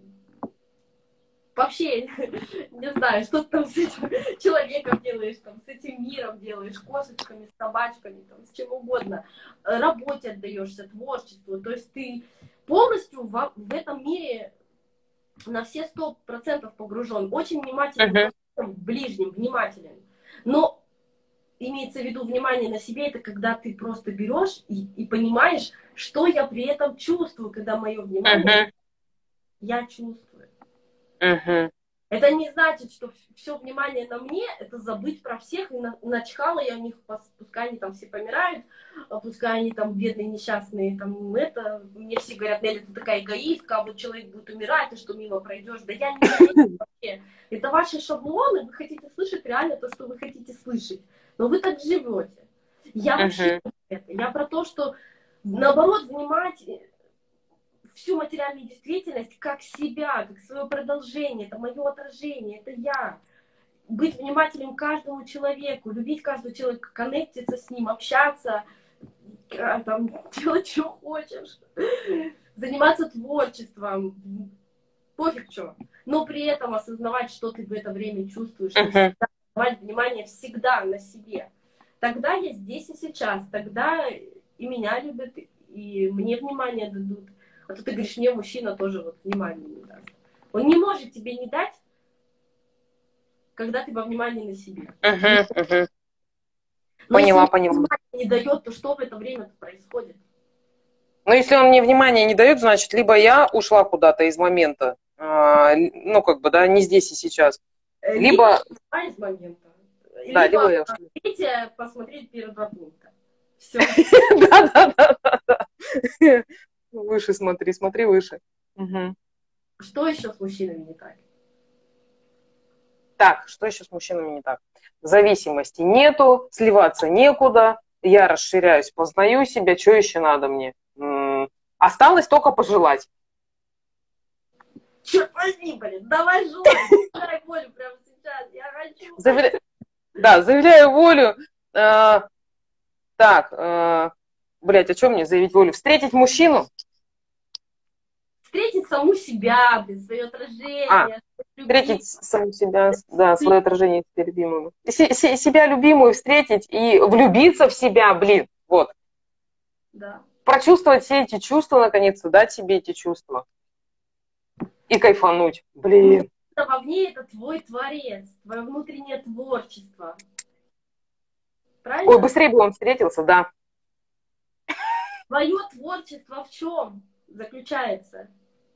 вообще, не знаю, что ты там с этим человеком делаешь, там, с этим миром делаешь, кошечками, с собачками, там, с чем угодно, работе отдаешься, творчеству, то есть ты полностью в этом мире на все 100% погружен, очень внимателен к ближним, внимателен, но имеется в виду внимание на себе, это когда ты просто берешь и понимаешь, что я при этом чувствую, когда мое внимание я чувствую. Это не значит, что все внимание на мне, это забыть про всех, и начхала я у них, пускай они там все помирают, пускай они там бедные, несчастные, там это, мне все говорят, Нелли, ты такая эгоистка, а вот человек будет умирать, ты что, мимо пройдешь, да я не эгоист вообще. Это ваши шаблоны, вы хотите слышать реально то, что вы хотите слышать, но вы так живете. Я вообще про это, я про то, что наоборот внимать всю материальную действительность как себя, как свое продолжение, это мое отражение, это я. Быть внимательным к каждому человеку, любить каждого человека, коннектиться с ним, общаться, там, делать, что хочешь, заниматься творчеством, пофиг что. Но при этом осознавать, что ты в это время чувствуешь, давать внимание всегда на себе. Тогда я здесь и сейчас, тогда и меня любят, и мне внимание дадут. А то ты говоришь, мне мужчина тоже вот внимание не даст. Он не может тебе не дать, когда ты во внимании на себе. Но Поняла, если поняла. внимание не дает, то что в это время происходит? Ну, если он мне внимания не дает, значит, либо я ушла куда-то из момента, ну, как бы, да, не здесь и сейчас. Либо из момента. Да, либо я ушла. Посмотреть первые 2 пункта. Все. Да. Выше смотри, смотри выше. Что еще с мужчинами не так? Так, что еще с мужчинами не так? Зависимости нету, сливаться некуда, я расширяюсь, познаю себя, что еще надо мне? Осталось только пожелать. Черт возьми, блин, давай желай, дай волю прямо сейчас, я хочу. Да, заявляю волю. Так, блядь, о чем мне заявить волю? Встретить мужчину? Встретить саму себя, блин, свое отражение, Встретить любить. саму себя, да, свое отражение себя любимую. Себя любимую встретить и влюбиться в себя, блин, вот. Да. Прочувствовать все эти чувства, наконец-то, дать себе эти чувства. И кайфануть, блин. Вовне это твой творец, твое внутреннее творчество. Правильно? Ой, быстрее бы он встретился, да. Твое творчество в чем заключается?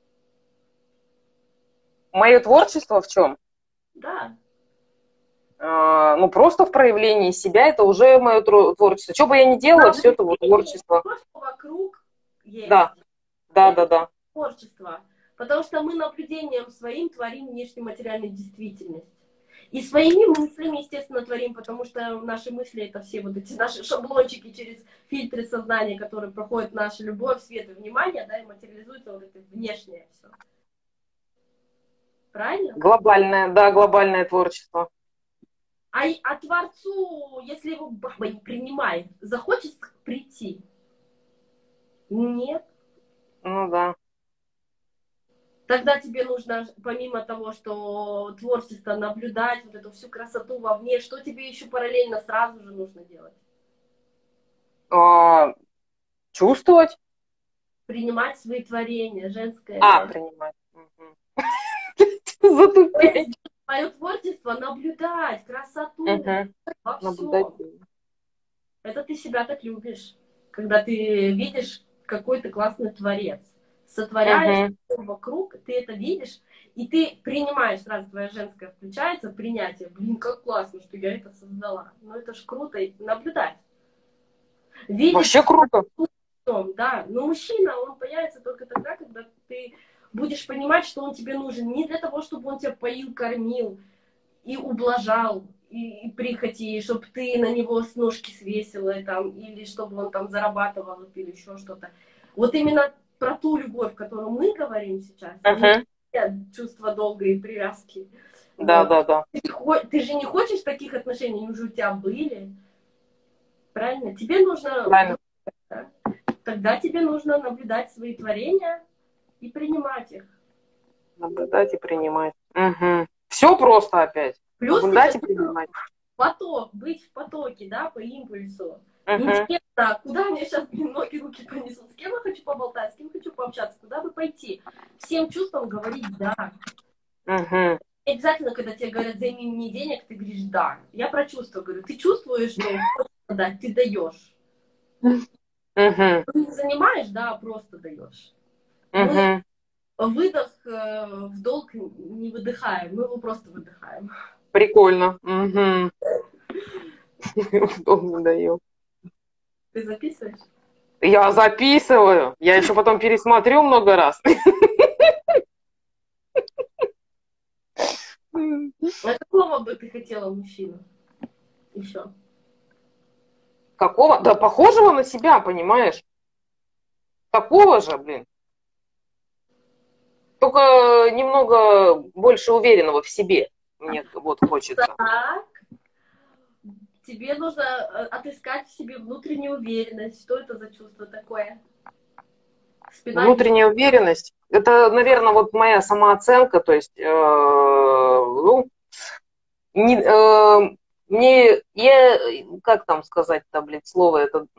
Мое творчество в чем? Да. Ну, просто в проявлении себя, это уже мое творчество. Что бы я ни делала, все это вот творчество. То, что вокруг есть. Да, да. Творчество. Потому что мы наблюдением своим творим внешнюю материальную действительность. И своими мыслями, естественно, творим, потому что наши мысли — это все вот эти наши шаблончики через фильтры сознания, которые проходят наша любовь, свет и внимание, да, и материализуется вот это внешнее все. Правильно? Глобальное творчество. А Творцу, если его баба не принимает, захочется прийти? Нет. Ну да. Тогда тебе нужно, помимо того, что творчество, наблюдать вот эту всю красоту вовне, что тебе еще параллельно сразу же нужно делать? Чувствовать. Принимать свои творения, женское. Принимать. Затупить. Твое творчество наблюдать, красоту во всем. Это ты себя так любишь, когда ты видишь, какой ты классный творец. Сотворяешь вокруг, ты это видишь, и ты принимаешь, сразу твоя женская включается, принятие. Блин, как классно, что я это создала. Ну это ж круто наблюдать. Видеть, вообще круто. Да, но мужчина, он появится только тогда, когда ты будешь понимать, что он тебе нужен не для того, чтобы он тебя поил, кормил и ублажал, и прихоти, чтобы ты на него с ножки свесила, там, или чтобы он там зарабатывал, или еще что-то. Вот именно про ту любовь, о которой мы говорим сейчас, чувство долгой привязки. Да. Ты же не хочешь таких отношений, они уже у тебя были. Правильно? Тебе нужно... Правильно. Тогда тебе нужно наблюдать свои творения и принимать их. Наблюдать и принимать. Все просто опять. Плюс наблюдать и принимать. Поток, быть в потоке, да, по импульсу. Интересно, куда мне сейчас ноги, руки понесут? С кем я хочу поболтать, с кем хочу пообщаться, куда бы пойти? Всем чувствам говорить «да». И обязательно, когда тебе говорят «займи мне денег», ты говоришь «да». Я про чувства говорю. Ты чувствуешь, что хочешь дать, ты даешь. Ты не занимаешь, да, а просто даешь. Мы выдох в долг не выдыхаем, мы его просто выдыхаем. Прикольно. В долг не даю. Ты записываешь? Я записываю. Я еще потом пересмотрю много раз. А какого бы ты хотела мужчину? Еще. Какого? Да похожего на себя, понимаешь? Такого же, блин. Только немного больше уверенного в себе. Мне вот хочется. Так. Тебе нужно отыскать в себе внутреннюю уверенность. Что это за чувство такое? Внутренняя уверенность. Это, наверное, вот моя самооценка. То есть, как там сказать-то, блин, слово это...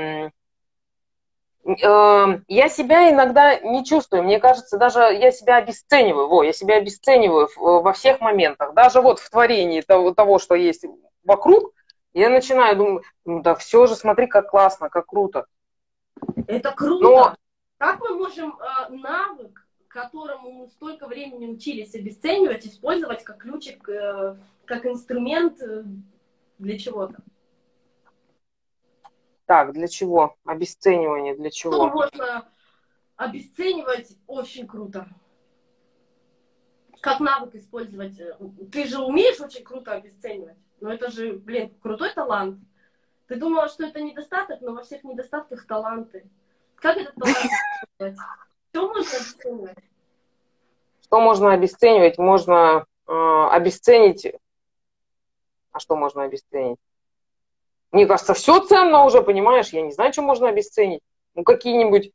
Я себя иногда не чувствую. Мне кажется, даже я себя обесцениваю. Я себя обесцениваю во всех моментах. Даже вот в творении того, что есть вокруг, я начинаю думать, ну да все же, смотри, как классно, как круто. Это круто. Как мы можем навык, которому мы столько времени учились обесценивать, использовать как ключик, как инструмент для чего-то? Так, для чего? Обесценивание для чего? Что можно обесценивать очень круто. Как навык использовать? Ты же умеешь очень круто обесценивать. Но это же, блин, крутой талант. Ты думала, что это недостаток, но во всех недостатках таланты. Как этот талант обесценивать? Что можно обесценивать? Что можно обесценивать? Можно обесценить А что можно обесценить? Мне кажется, все ценно уже, понимаешь? Я не знаю, что можно обесценить. Ну, какие-нибудь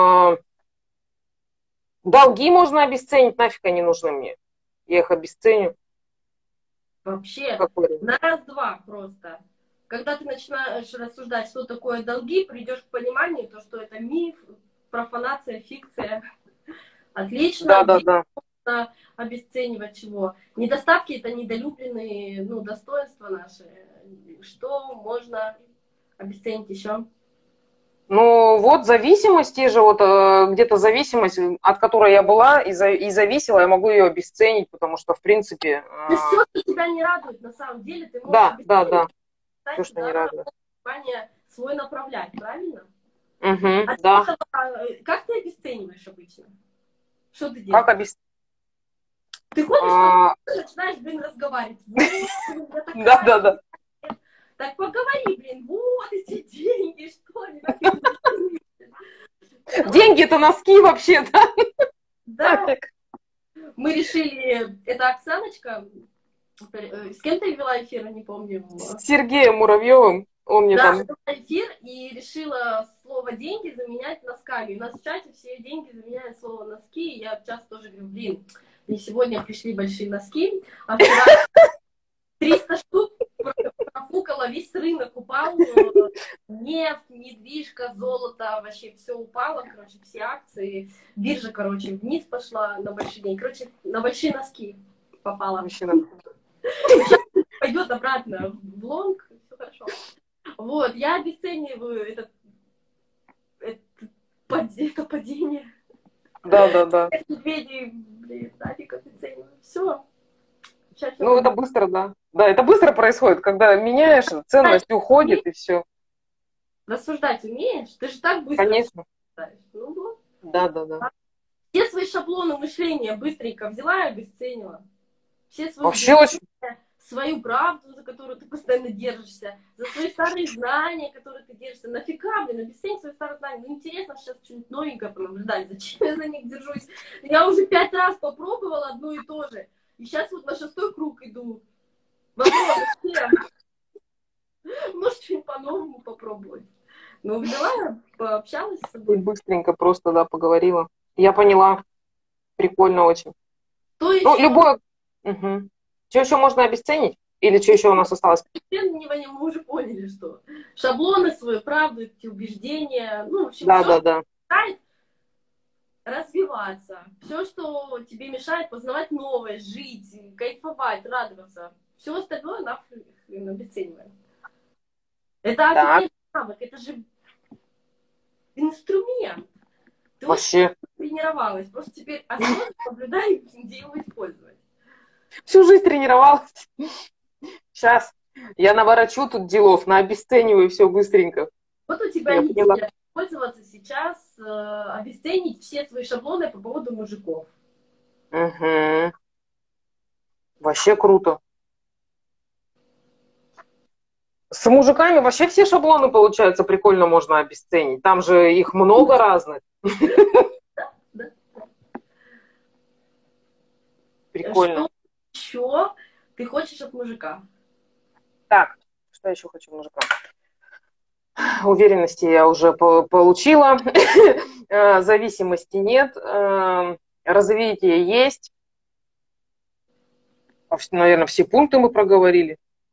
долги можно обесценить, нафиг они нужны мне. Я их обесценю. Вообще, Какой? на раз-два просто. Когда ты начинаешь рассуждать, что такое долги, придешь к пониманию, то, что это миф, профанация, фикция. Отлично, Да, да, где да. можно обесценивать чего? Недостатки — это недолюбленные, ну, достоинства наши. Что можно обесценить еще? Ну, вот зависимости же, вот где-то зависимость, от которой я была и зависела, я могу ее обесценить, потому что, в принципе, Но все, что тебя не радует, на самом деле, ты можешь да, да, обесценить, да, все, кстати, что не да, радует. внимание свой направлять, правильно? Угу, А ты да. этого, как ты обесцениваешь обычно? Что ты Как делаешь? обесценить? Ты ходишь со мной, начинаешь, блин, разговаривать. Вот, блин, я Да, такая. да, да. Так поговори, блин, вот эти деньги, что они нафиг нужны? Деньги — это носки вообще, да? Да, мы решили, это Оксаночка, с кем ты вела эфир, не помню. С Сергеем Муравьевым, он мне Да, там... вела эфир и решила слово «деньги» заменять носками. У нас в чате все деньги заменяют слово «носки», и я часто тоже говорю, блин, мне сегодня пришли большие носки, а вчера 300 штук профукала, весь рынок упал, нефть, недвижка, золото, вообще все упало, короче, все акции, биржа, короче, вниз пошла на большие деньги, короче, на большие носки попала. Мужчина. Сейчас пойдет обратно в лонг, все хорошо. Вот, я обесцениваю это падение. Да, да, да. Медведи, блин, нафиг обесцениваю. Все, сейчас все Ну, это пойдет. быстро, да. Да, это быстро происходит, когда меняешь, ценность уходит, и все. Рассуждать умеешь? Ты же так быстро Конечно. рассуждаешь. Ну вот. Да, да, да. Все свои шаблоны мышления быстренько взяла и обесценила. Все свои Вообще очень... убеждения, свою правду, за которую ты постоянно держишься, за свои старые знания, которые ты держишься. Нафига, блин, обесценить свои старые знания? Ну, интересно сейчас что-нибудь новенькое понаблюдать. Зачем я за них держусь? Я уже 5 раз попробовала одно и то же. И сейчас вот на 6-й круг иду. Вопрос всем. Может, что-нибудь по-новому попробовать. Ну, взяла, пообщалась с И собой. быстренько просто, да, поговорила. Я поняла. Прикольно очень. То Ну, еще любое... Угу. Что еще можно обесценить? Или что еще у нас осталось? обесценивание мы уже поняли, что шаблоны, свою правду, эти убеждения, ну, в общем, Да, все, да, что да. мешает развиваться, все, что тебе мешает познавать новое, жить, кайфовать, радоваться, все остальное нахрен обесцениваем. Это Так, офигенный навык, это же инструмент. Ты очень вообще. тренировалась, просто теперь осознанно наблюдай, где его использовать. Всю жизнь тренировалась. Сейчас я наворочу тут делов, на обесцениваю все быстренько. Вот у тебя Я поняла. неделя пользоваться сейчас, обесценить все свои шаблоны по поводу мужиков. Угу. Вообще круто. С мужиками вообще все шаблоны, получается, прикольно можно обесценить. Там же их много разных. Да. Прикольно. Что еще ты хочешь от мужика? Так, что еще хочу мужика? Уверенности я уже получила. Зависимости нет. Развитие есть. Наверное, все пункты мы проговорили.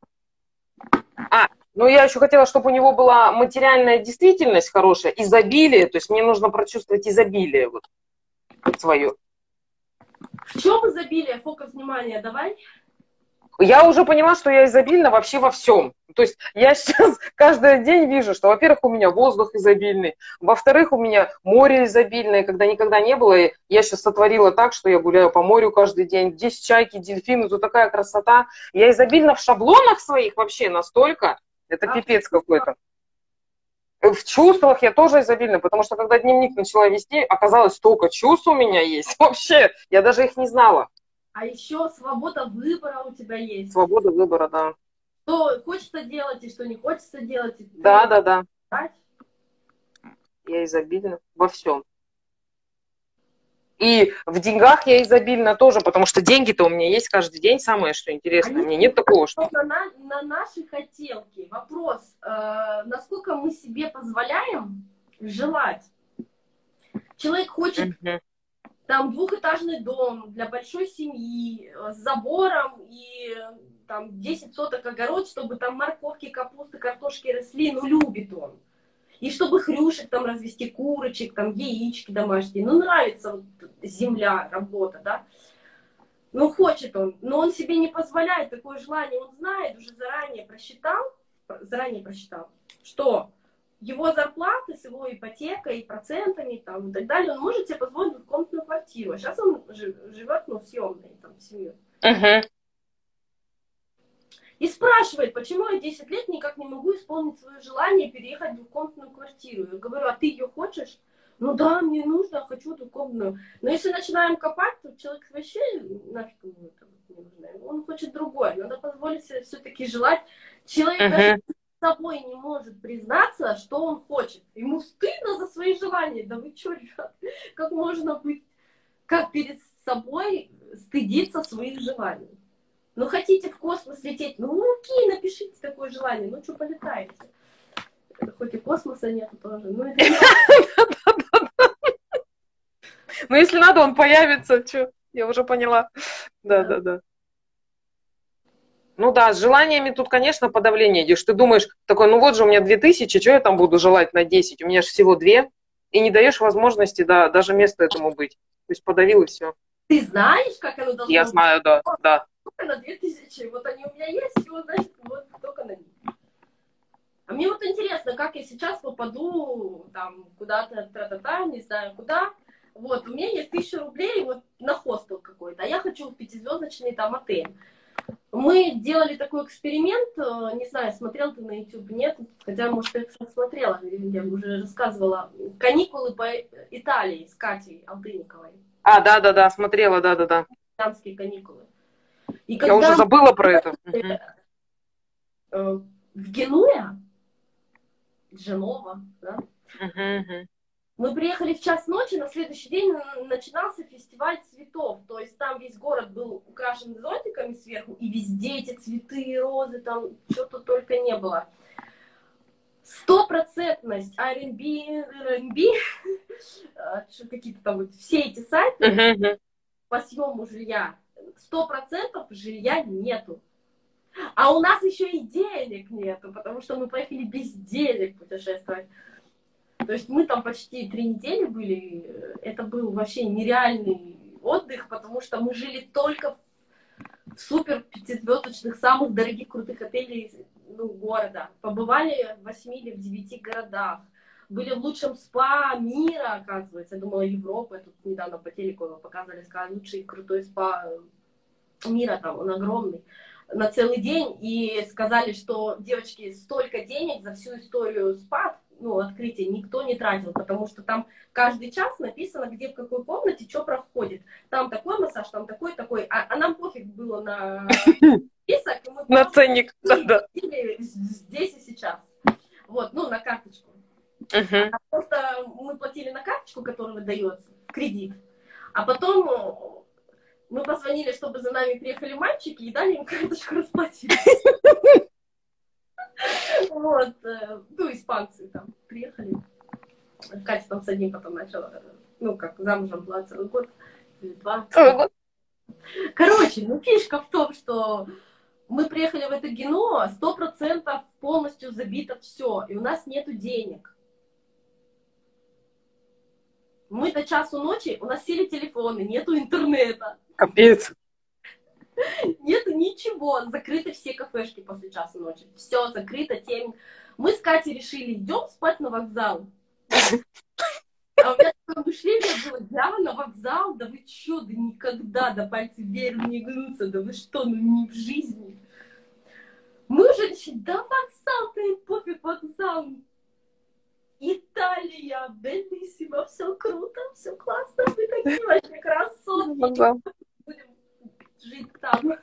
Ну я еще хотела, чтобы у него была материальная действительность хорошая, изобилие. То есть мне нужно прочувствовать изобилие вот свое. В чем изобилие? Фокус внимания давай. Я уже поняла, что я изобильна вообще во всем. То есть я сейчас каждый день вижу, что, во-первых, у меня воздух изобильный, во-вторых, у меня море изобильное, когда никогда не было. И я сейчас сотворила так, что я гуляю по морю каждый день. Здесь чайки, дельфины, тут такая красота. Я изобильна в шаблонах своих вообще настолько. Это пипец какой-то. В чувствах я тоже изобильна, потому что когда дневник начала вести, оказалось, столько чувств у меня есть. Вообще, я даже их не знала. А еще свобода выбора у тебя есть. Свобода выбора, да. Что хочется делать и что не хочется делать. Да, да, да. Брать. Я изобильна во всем. И в деньгах я изобильна тоже, потому что деньги-то у меня есть каждый день, самое что интересное. У меня нет такого, что... На наши хотелки. Вопрос, насколько мы себе позволяем желать. Человек хочет там двухэтажный дом для большой семьи с забором и там 10 соток огород, чтобы там морковки, капусты, картошки росли, ну любит он. И чтобы хрюшек там развести, курочек, там яички домашние. Ну нравится вот земля, работа, да. Ну хочет он, но он себе не позволяет такое желание. Он знает, уже заранее просчитал, что его зарплаты с его ипотекой, процентами там, и так далее, он может себе позволить двухкомнатную квартиру. А сейчас он живет, ну, в съемной там, семье. И спрашивает, почему я 10 лет никак не могу исполнить свое желание переехать в двухкомнатную квартиру. Я говорю, а ты ее хочешь? Ну да, мне нужно, хочу двухкомнатную. Но если начинаем копать, то человек вообще нафиг ему это не нужно. Он хочет другое. Надо позволить себе все-таки желать. Человек даже с собой не может признаться, что он хочет. Ему стыдно за свои желания. Да вы что, ребят, как можно быть, как перед собой стыдиться своих желаний? Ну, хотите в космос лететь? Ну, окей, напишите такое желание. Ну, что, полетаете? Хоть и космоса нету тоже. Ну, ну, если надо, он появится. Что? Я уже поняла. Да. Ну да, с желаниями тут, конечно, подавление идешь. Ты думаешь, такой, ну вот же у меня 2000, что я там буду желать на 10? У меня же всего 2. И не даешь возможности, да, даже места этому быть. То есть подавил и все. Ты знаешь, как оно должно быть? Я знаю, да. Только на 2000. Вот они у меня есть, и вот, значит, вот только на них. А мне вот интересно, как я сейчас попаду там куда-то, не знаю куда. Вот, у меня есть 1000 рублей вот на хостел какой-то, а я хочу в 5-звездочный там отель. Мы делали такой эксперимент, не знаю, смотрел ты на YouTube, нет, хотя, может, я смотрела, я уже рассказывала. Каникулы по Италии с Катей Алтынниковой. А, да, смотрела, да. Итальянские каникулы. И я уже забыла про это. В Генуя, Дженова, да? Мы приехали в 1:00 ночи, на следующий день начинался фестиваль цветов. То есть там весь город был украшен зонтиками сверху, и везде эти цветы, розы, там что-то только не было. 100% Airbnb, какие-то там вот все эти сайты по съему жилья, 100% жилья нету. А у нас еще и денег нету, потому что мы поехали без денег путешествовать. То есть мы там почти 3 недели были. Это был вообще нереальный отдых, потому что мы жили только в супер 5-звездочных, самых дорогих, крутых отелей города. Побывали в 8 или в 9 городах. Были в лучшем спа мира, оказывается. Я думала, Европа. Тут недавно по телеку показывали, сказали, лучший крутой спа мира там, он огромный. На целый день. И сказали, что, девочки, столько денег за всю историю спа, открытия никто не тратил, потому что там каждый час написано, где в какой комнате что проходит. Там такой массаж, там такой. А нам пофиг было на список. На ценник, да. Здесь и сейчас. Вот, на карточку. Просто мы платили на карточку, которая выдается, кредит. А потом мы позвонили, чтобы за нами приехали мальчики и дали им карточку расплатиться. Вот, испанцы там приехали. Катя там с одним потом начала, замужем была целый год или 2. Короче, фишка в том, что мы приехали в это Генуа, 100% полностью забито все, и у нас нету денег. Мы до 1:00 ночи, у нас сели телефоны, нету интернета. Капец. Нету ничего, закрыты все кафешки после 1:00 ночи. Все закрыто, темень. Мы с Катей решили, идем спать на вокзал. А у меня такое мышление было, я на вокзал, да вы чё, да никогда, да пальцы вверх не гнутся, да вы что, не в жизни. Мы уже решили, да вокзал, да и пофиг вокзал. Италия, белиссимо, все круто, все классно, мы такие вообще красотки. Будем жить там.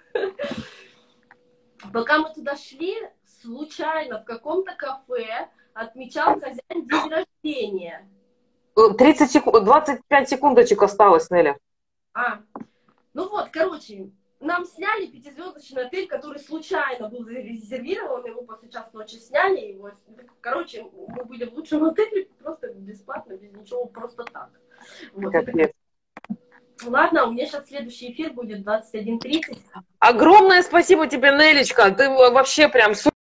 Пока мы туда шли, случайно в каком-то кафе отмечал хозяин день рождения. 30 секунд, 25 секундочек осталось, Неля. Ну вот, короче, нам сняли пятизвездочный отель, который случайно был зарезервирован, его после часа ночи сняли, его, короче, мы были в лучшем отеле, просто бесплатно, без ничего, просто так. Вот, ладно, у меня сейчас следующий эфир будет 21:30. Огромное спасибо тебе, Нелечка, ты вообще прям супер.